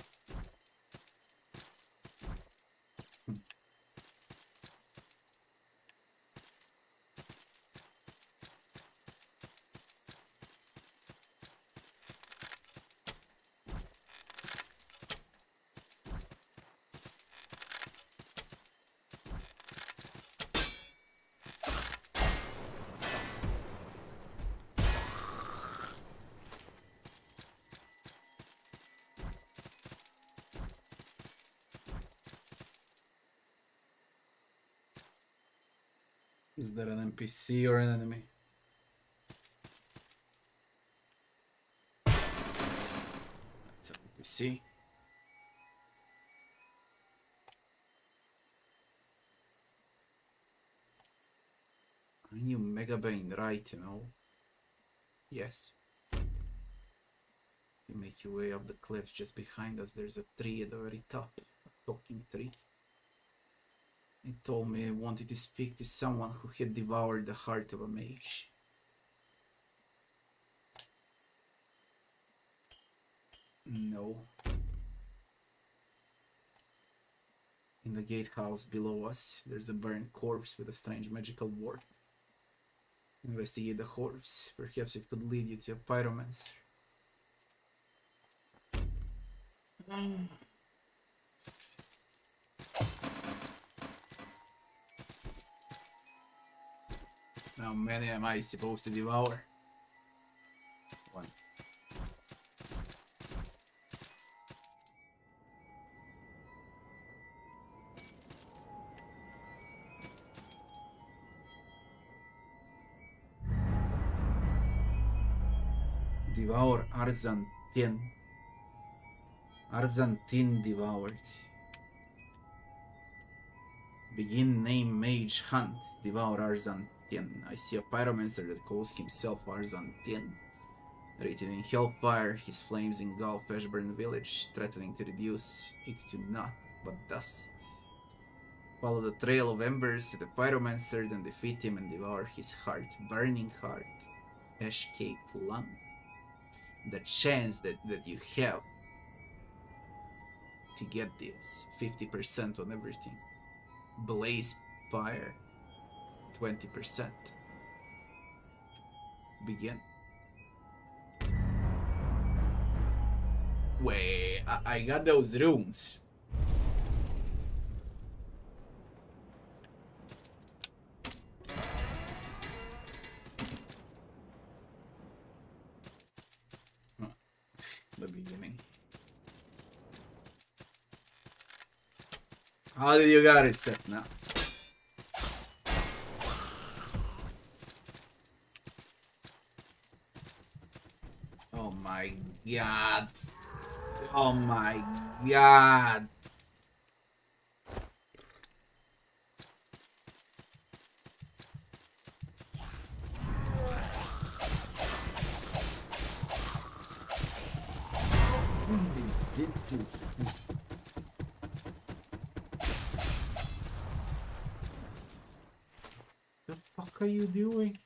Is that an NPC or an enemy? That's an NPC. I knew Mega Bane, right, you know? Yes. You make your way up the cliff. Just behind us there's a tree at the very top. A talking tree. It told me I wanted to speak to someone who had devoured the heart of a mage. No. In the gatehouse below us, there's a burned corpse with a strange magical ward. Investigate the corpse. Perhaps it could lead you to a pyromancer. How many am I supposed to devour? One. Devour Arzantin. Arzantin devoured. Begin name mage hunt. Devour Arzantin. I see a pyromancer that calls himself Arzantin. Rated in hellfire, his flames engulf Ashburn village, threatening to reduce it to naught but dust. Follow the trail of embers to the pyromancer, then defeat him and devour his heart. Burning heart. Ash-caked lung. The chance that you have to get this, 50% on everything. Blaze fire, 20%. Begin. Wait, I got those runes. The beginning. How did you got it set now? Oh my god. Oh my god. The fuck are you doing?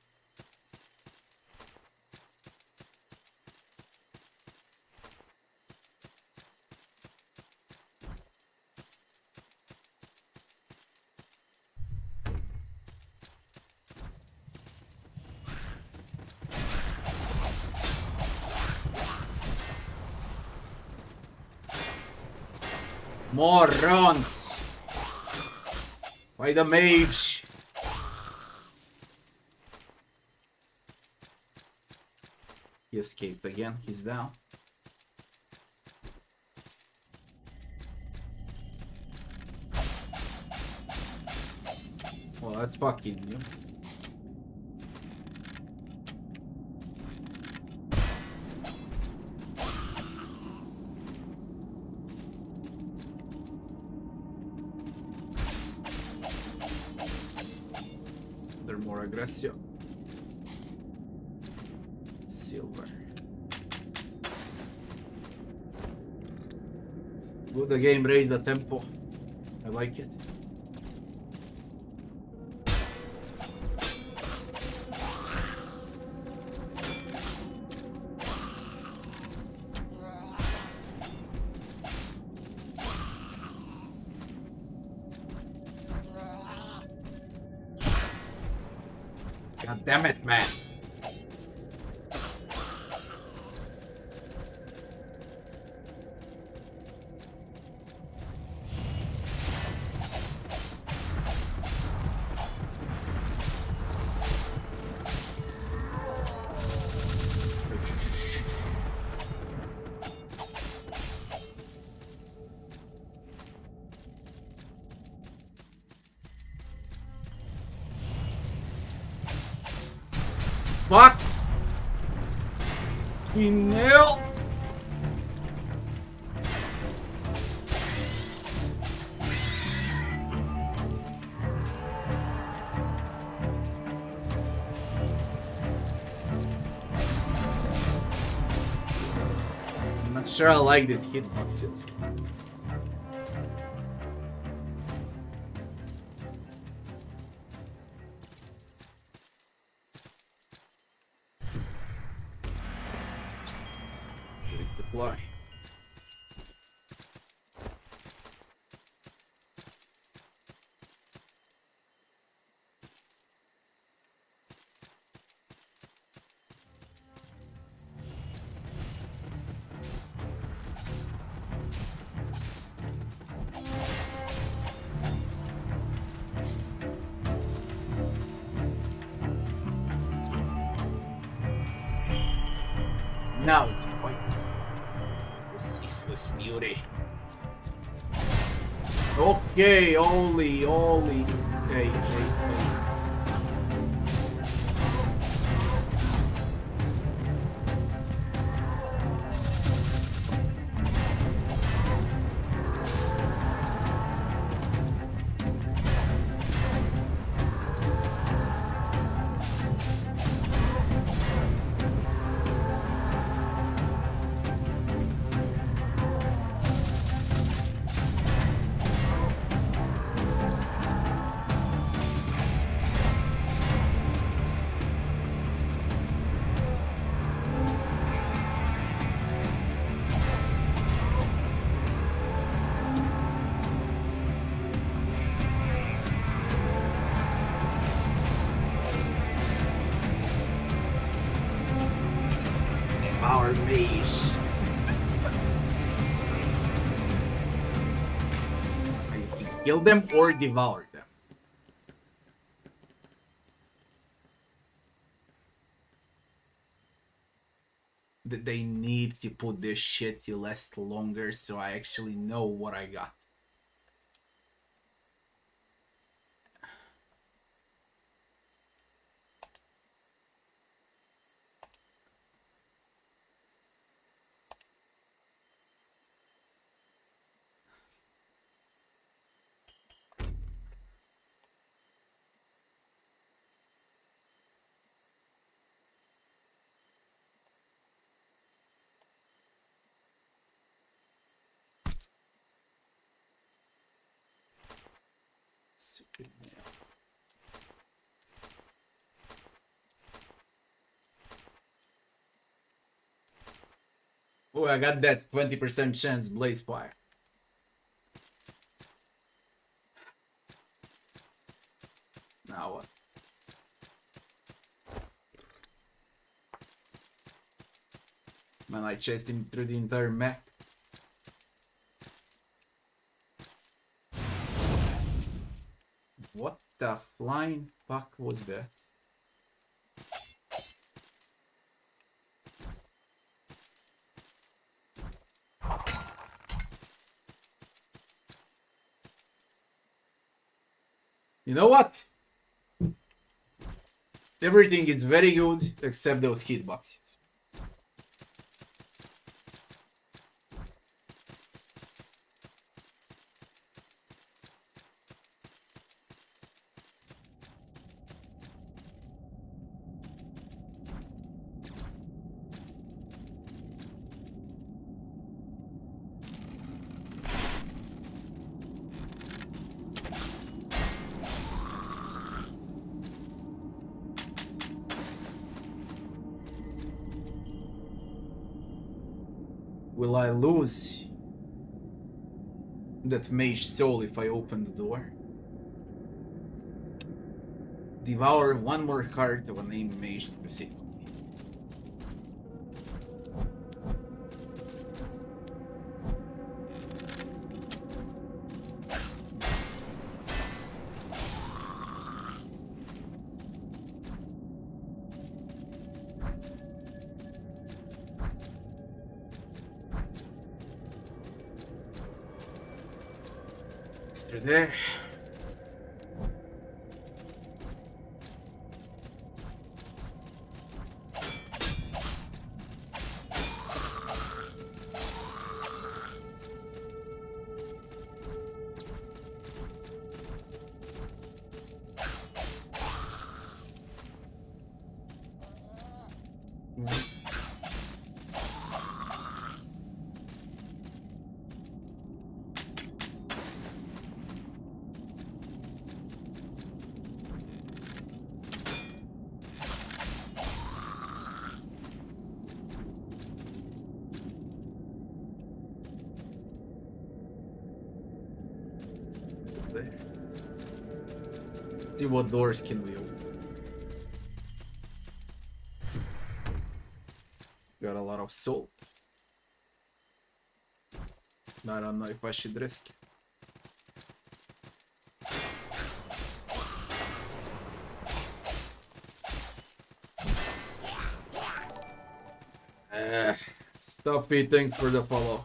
Morons! By the mage! He escaped again. He's down. Well, that's fucking you. They're more aggressive. Silver. Good, the game raised the tempo. I like it. God damn it, man. Fuck! No! I'm not sure I like this hitboxes. Supply. Now it's pointless. The ceaseless fury. Okay, Oli. Hey. Our maze. Kill them or devour them. They need to put this shit to last longer so I actually know what I got. Oh, I got that 20% chance blaze fire. Now what? Man, I chased him through the entire map. What the flying fuck was that? You know what? Everything is very good except those hitboxes. Will I lose that mage soul if I open the door? Devour one more heart of a named mage specifically. Through there. There. See what doors can we open. Got a lot of salt. I don't know if I should risk it. Stop it, thanks for the follow.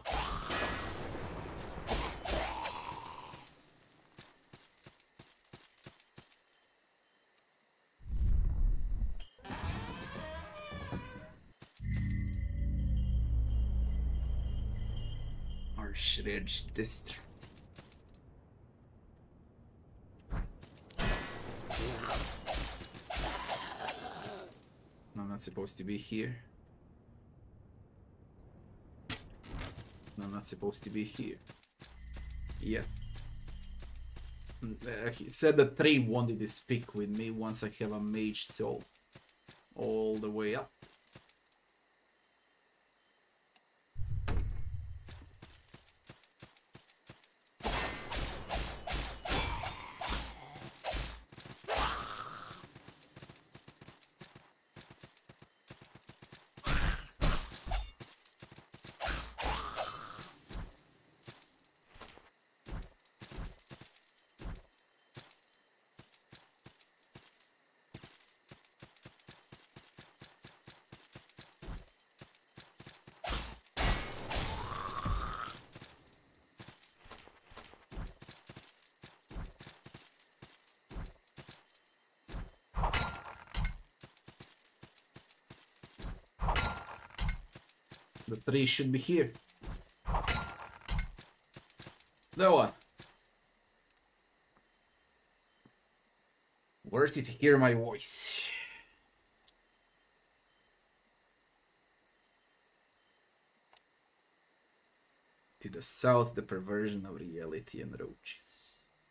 Ridge district. No, I'm not supposed to be here. No, I'm not supposed to be here. Yeah. He said that Trey wanted to speak with me once I have a mage soul. All the way up. The tree should be here. That one. Worth it to hear my voice. To the south, the perversion of reality and roaches.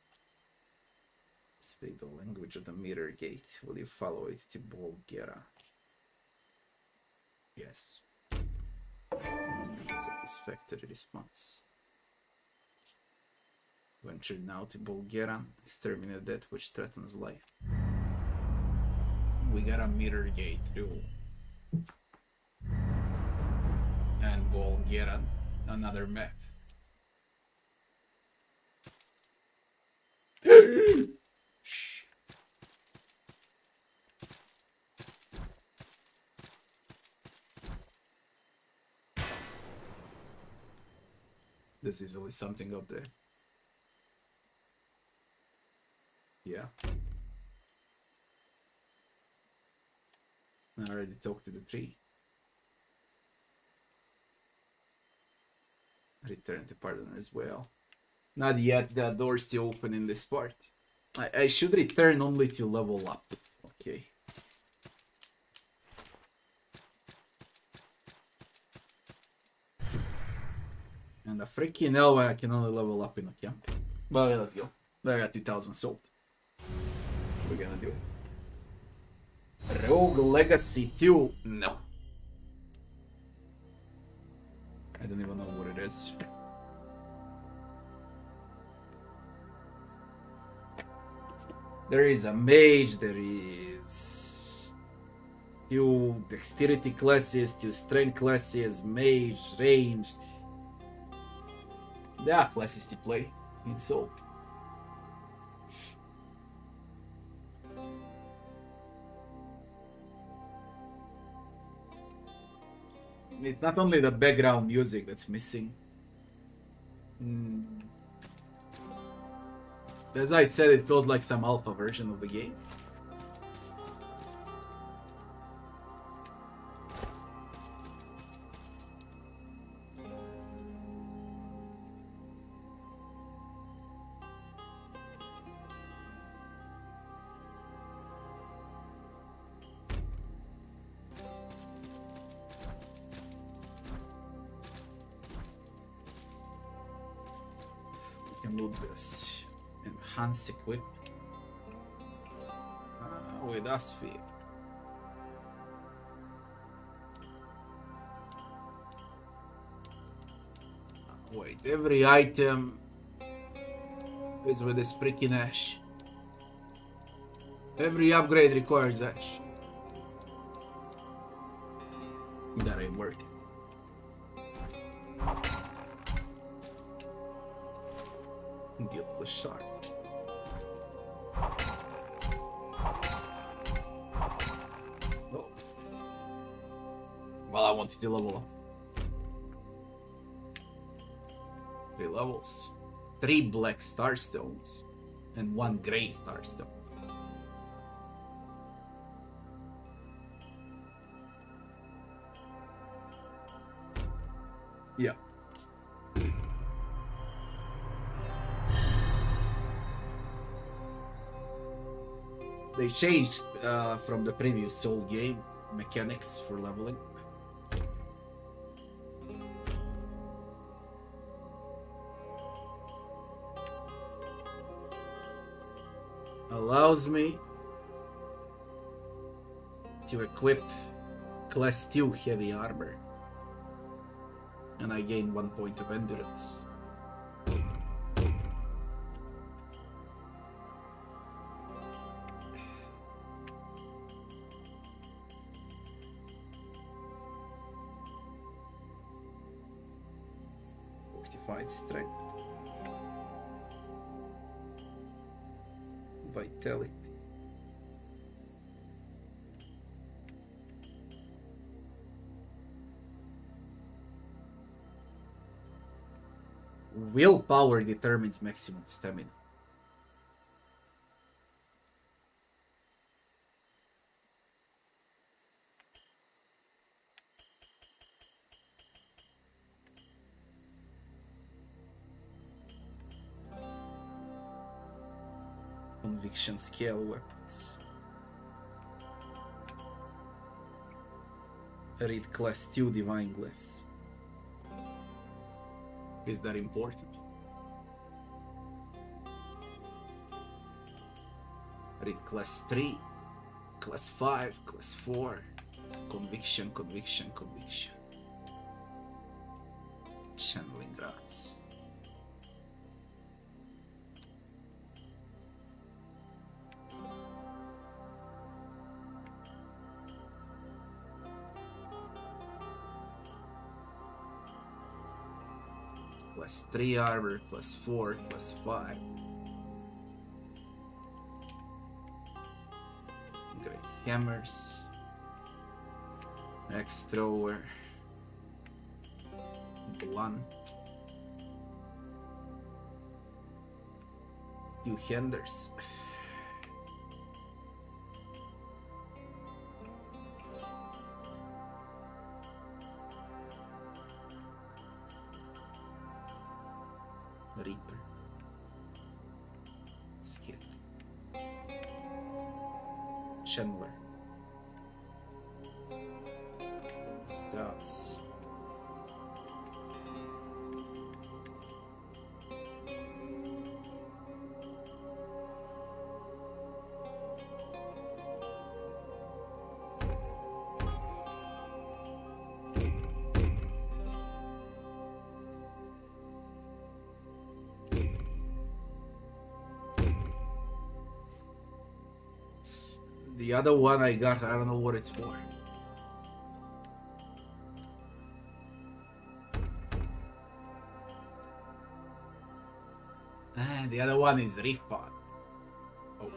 Speak the language of the mirror gate. Will you follow it to Bulgaria? Yes. Satisfactory response. Venture now to Bulgaria. Exterminate that which threatens life. We got a mirror gate too. And Bulgaria, another map. There's easily something up there. Yeah. I already talked to the tree. Return to partner as well. Not yet, the door's still open in this part. I should return only to level up. Okay. And the freaking hell, I can only level up in a camp. Well, let's go. I got 2000 salt. We're gonna do it. Rogue Legacy 2? No. I don't even know what it is. There is a mage, there is 2 dexterity classes, 2 strength classes, mage, ranged. There are classes to play in Salt. It's not only the background music that's missing. As I said, it feels like some alpha version of the game. We can load this. Enhance equip with a sphere. Wait, every item is with this freaking ash. Every upgrade requires ash. That ain't worth it. Guiltless shard. Oh. Well, I wanted to level up. 3 levels. 3 black starstones and 1 grey starstone. Yeah. They changed from the previous Soul game mechanics for leveling. Allows me to equip class 2 heavy armor, and I gain 1 point of endurance. Fortified strength. Vitality. Willpower determines maximum stamina. Conviction scale weapons. Read class 2 divine glyphs. Is that important? Read class 3, class 5, class 4. Conviction, conviction, conviction. Channeling rats. Plus 3 armor, plus 4, plus 5. Great hammers. Axe thrower. Blunt. Two-handers. Reaper. Skip. Chandler. Stops. The other one I got, I don't know what it's for. And the other one is refund. Oh.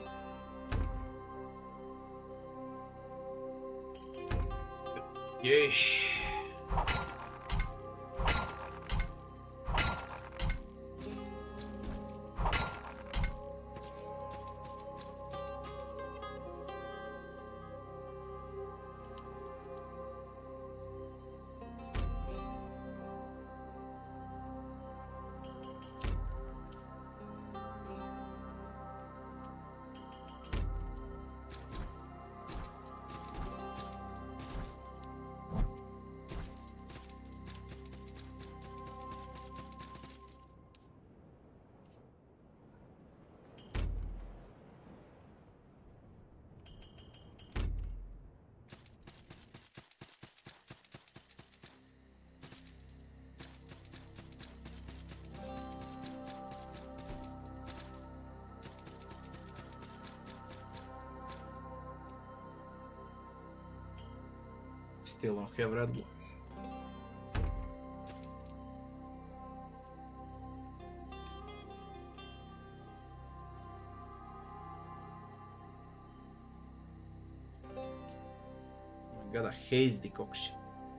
Yeah. Still don't have red ones. I got a haze decoction.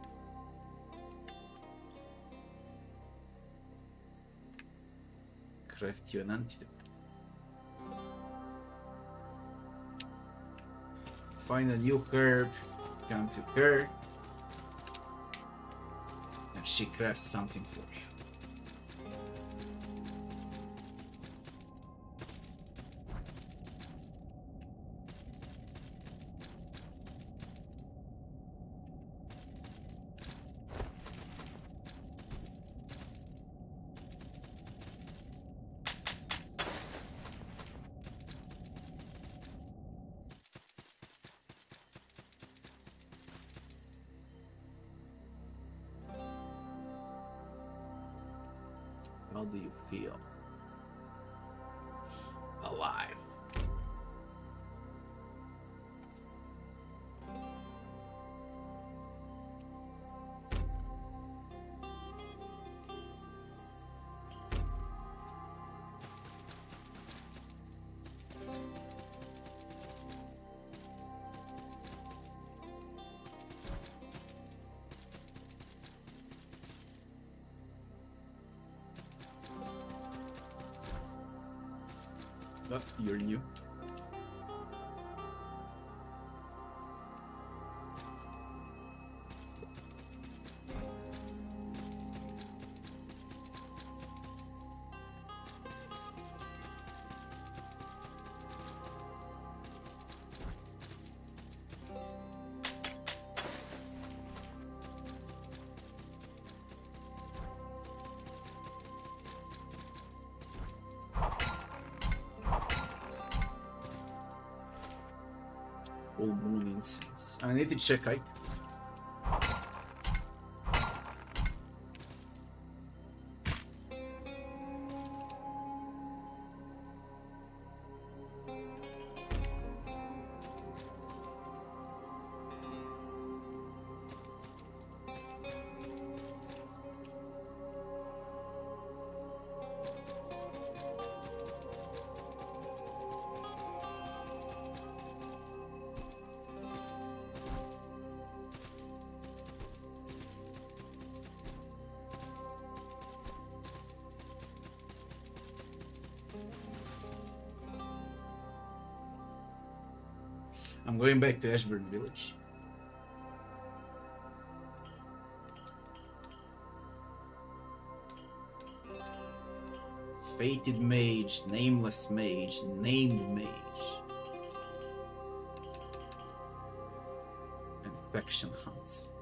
Craft you an antidote. Find a new herb, come to her, and she crafts something for you. How do you feel? Alive. But you're new. Full moon incense. I need to check items. I'm going back to Ashburn Village. Fated mage, nameless mage, named mage. And faction hunts.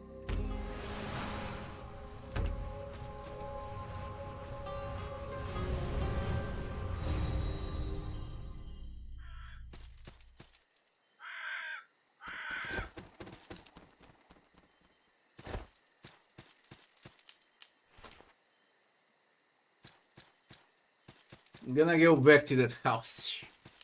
I'm gonna go back to that house.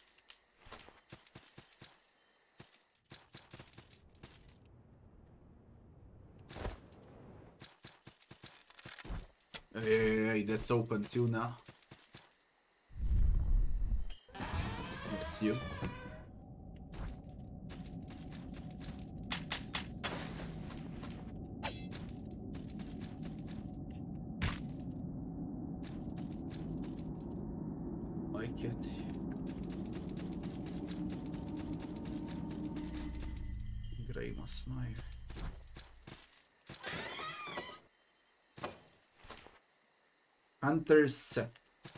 Hey, that's open too now. It's you. Like it. Grey Mosmire. Hunter's set.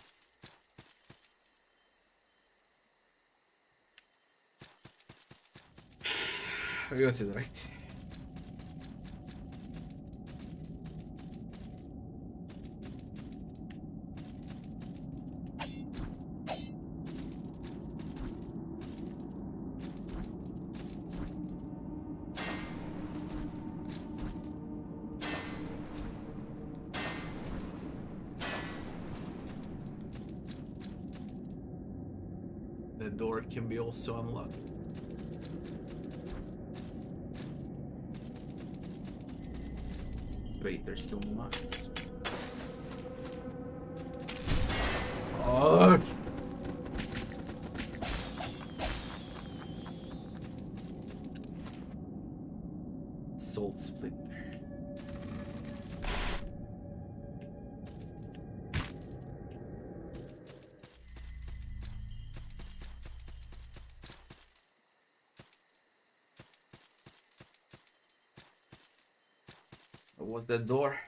I got it right. The door can be also unlocked. Wait, there's still mines. Oh! Salt splinter. What was that door?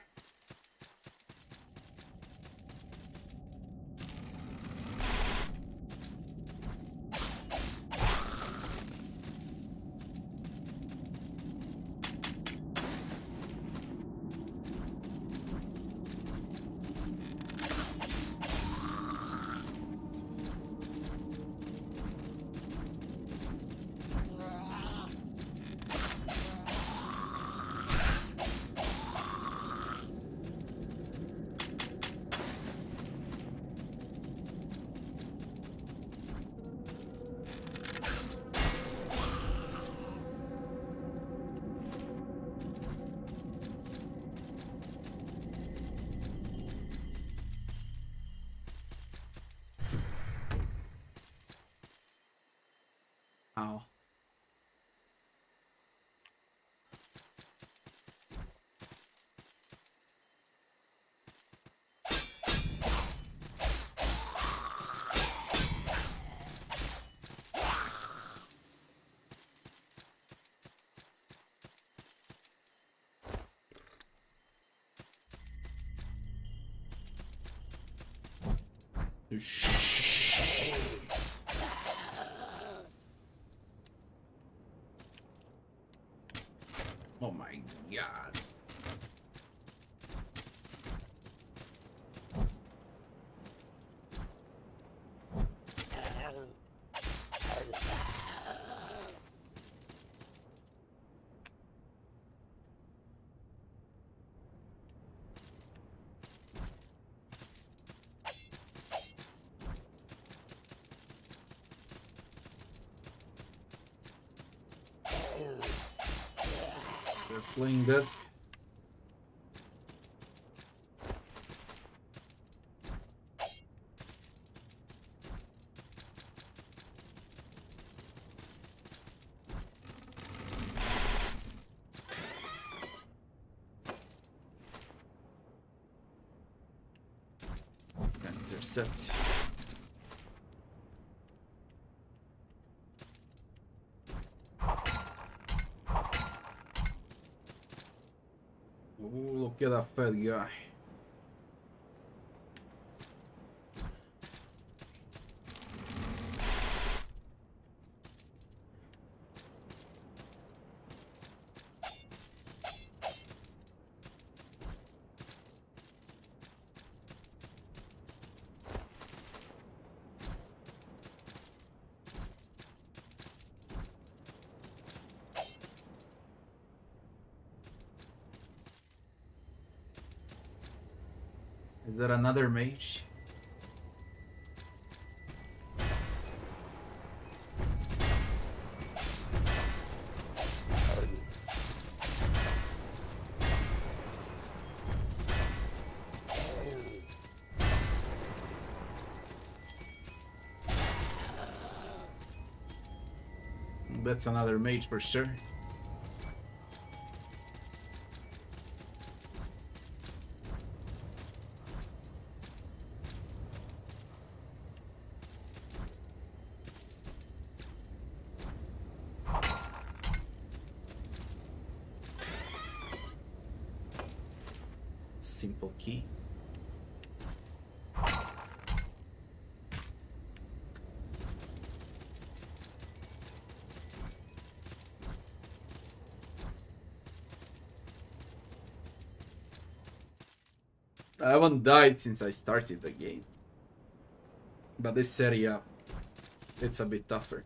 Ow. Oh my god. They're playing that. Cancer set. Get a fat guy. Is there another mage? That's another mage for sure. Simple key. I haven't died since I started the game. But this area, it's a bit tougher.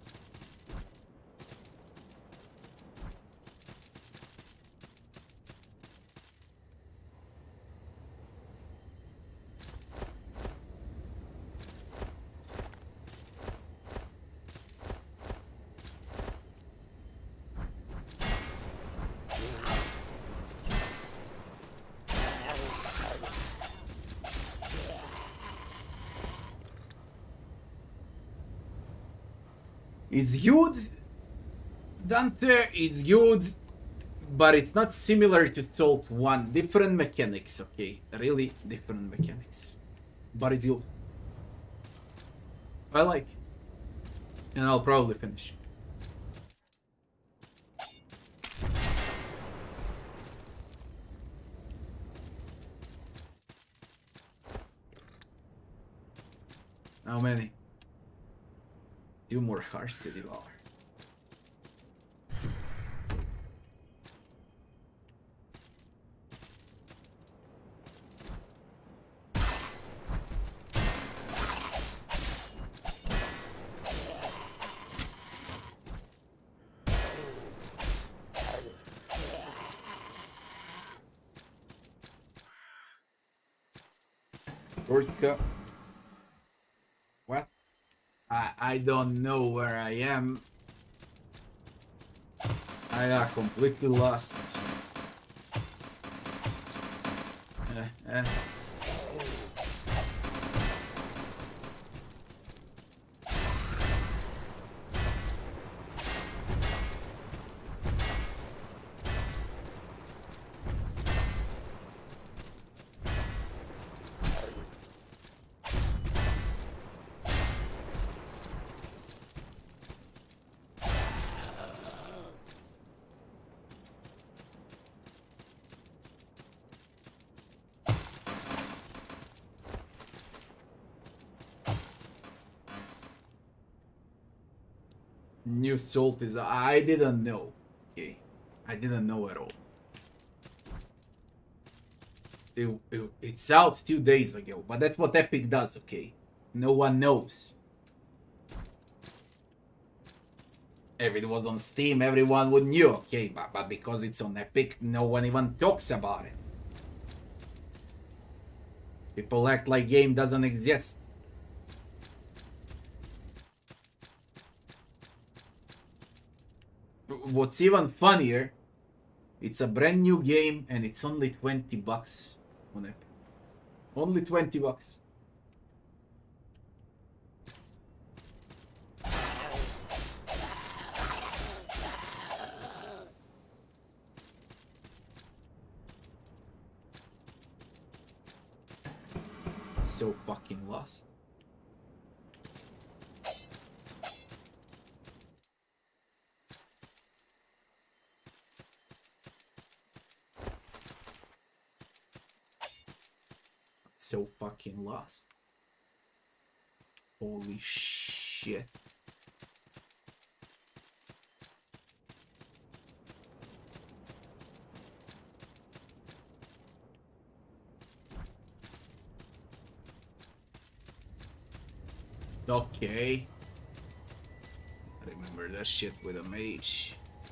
It's good, Dante, it's good, but it's not similar to Salt 1. Different mechanics, okay? Really different mechanics. But it's good. I like it. And I'll probably finish. How many? 2 more hearts to devour. Shortcut. What? I don't know where I am. I got completely lost. New salt is... I didn't know. Okay. I didn't know at all. It's out 2 days ago, but that's what Epic does, okay? No one knows. If it was on Steam, everyone would knew, okay? But because it's on Epic, no one even talks about it. People act like game doesn't exist. What's even funnier, it's a brand new game and it's only 20 bucks on Epic. Only 20 bucks. So fucking lost. so fucking lost. Holy shit. Okay. I remember that shit with a mage.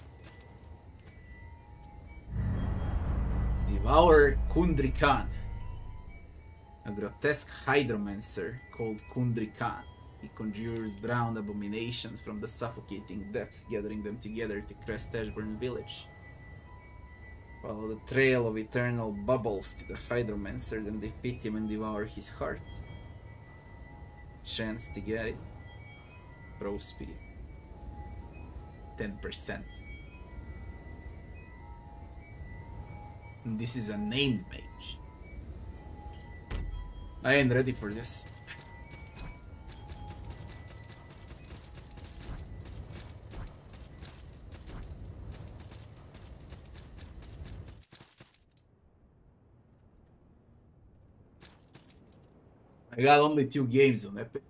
Devour Kundrikan. A grotesque hydromancer called Kundrikan. He conjures drowned abominations from the suffocating depths, gathering them together to crest Ashburn village. Follow the trail of eternal bubbles to the hydromancer, then defeat him and devour his heart. Chance to get it. Throw speed. 10%. And this is a named mage. I ain't ready for this. I got only 2 games on Epic.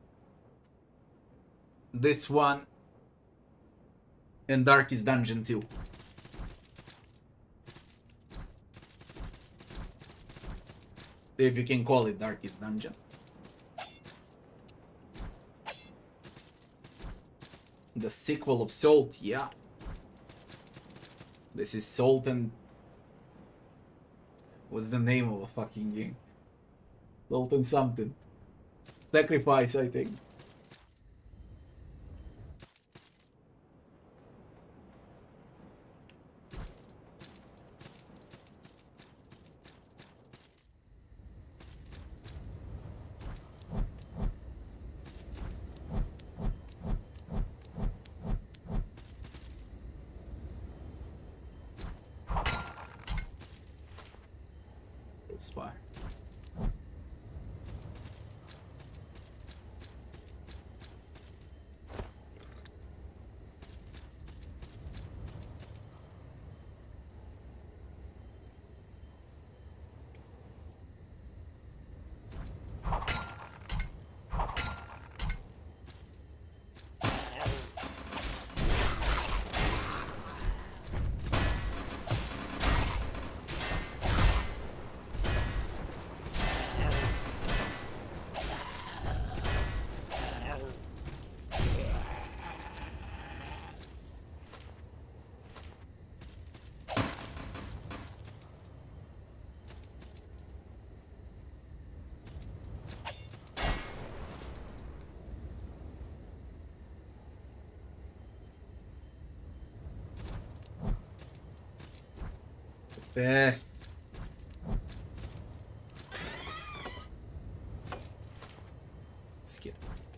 This one and Darkest Dungeon 2. If you can call it Darkest Dungeon. The sequel of Salt, yeah. This is Salt and... What's the name of a fucking game? Salt and something. Sacrifice, I think. Spy. Fair. Skip.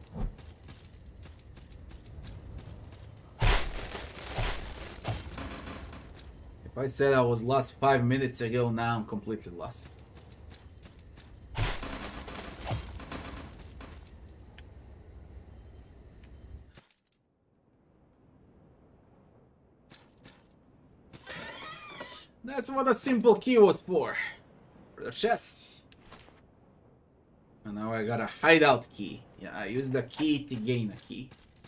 If I said I was lost 5 minutes ago, now I'm completely lost. That's what a simple key was for the chest. And now I got a hideout key. Yeah, I used the key to gain a key.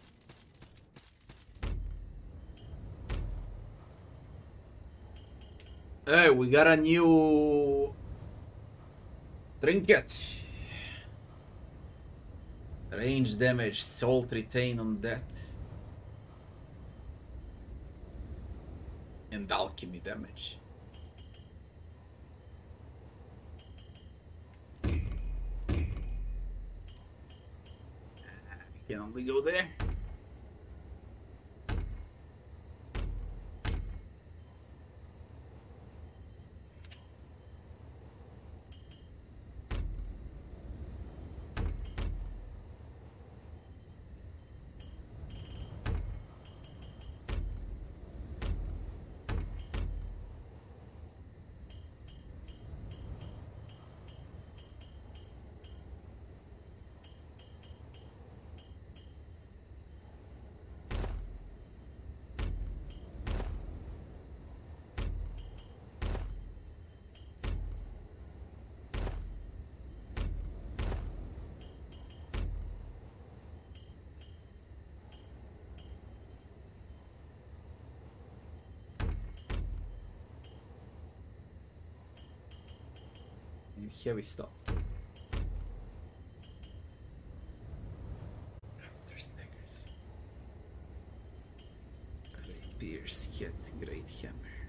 Hey, we got a new trinket. Range damage, salt retain on death. And alchemy damage. Can only go there. in heavy stuff. There's daggers. Great pierce, yet great hammer.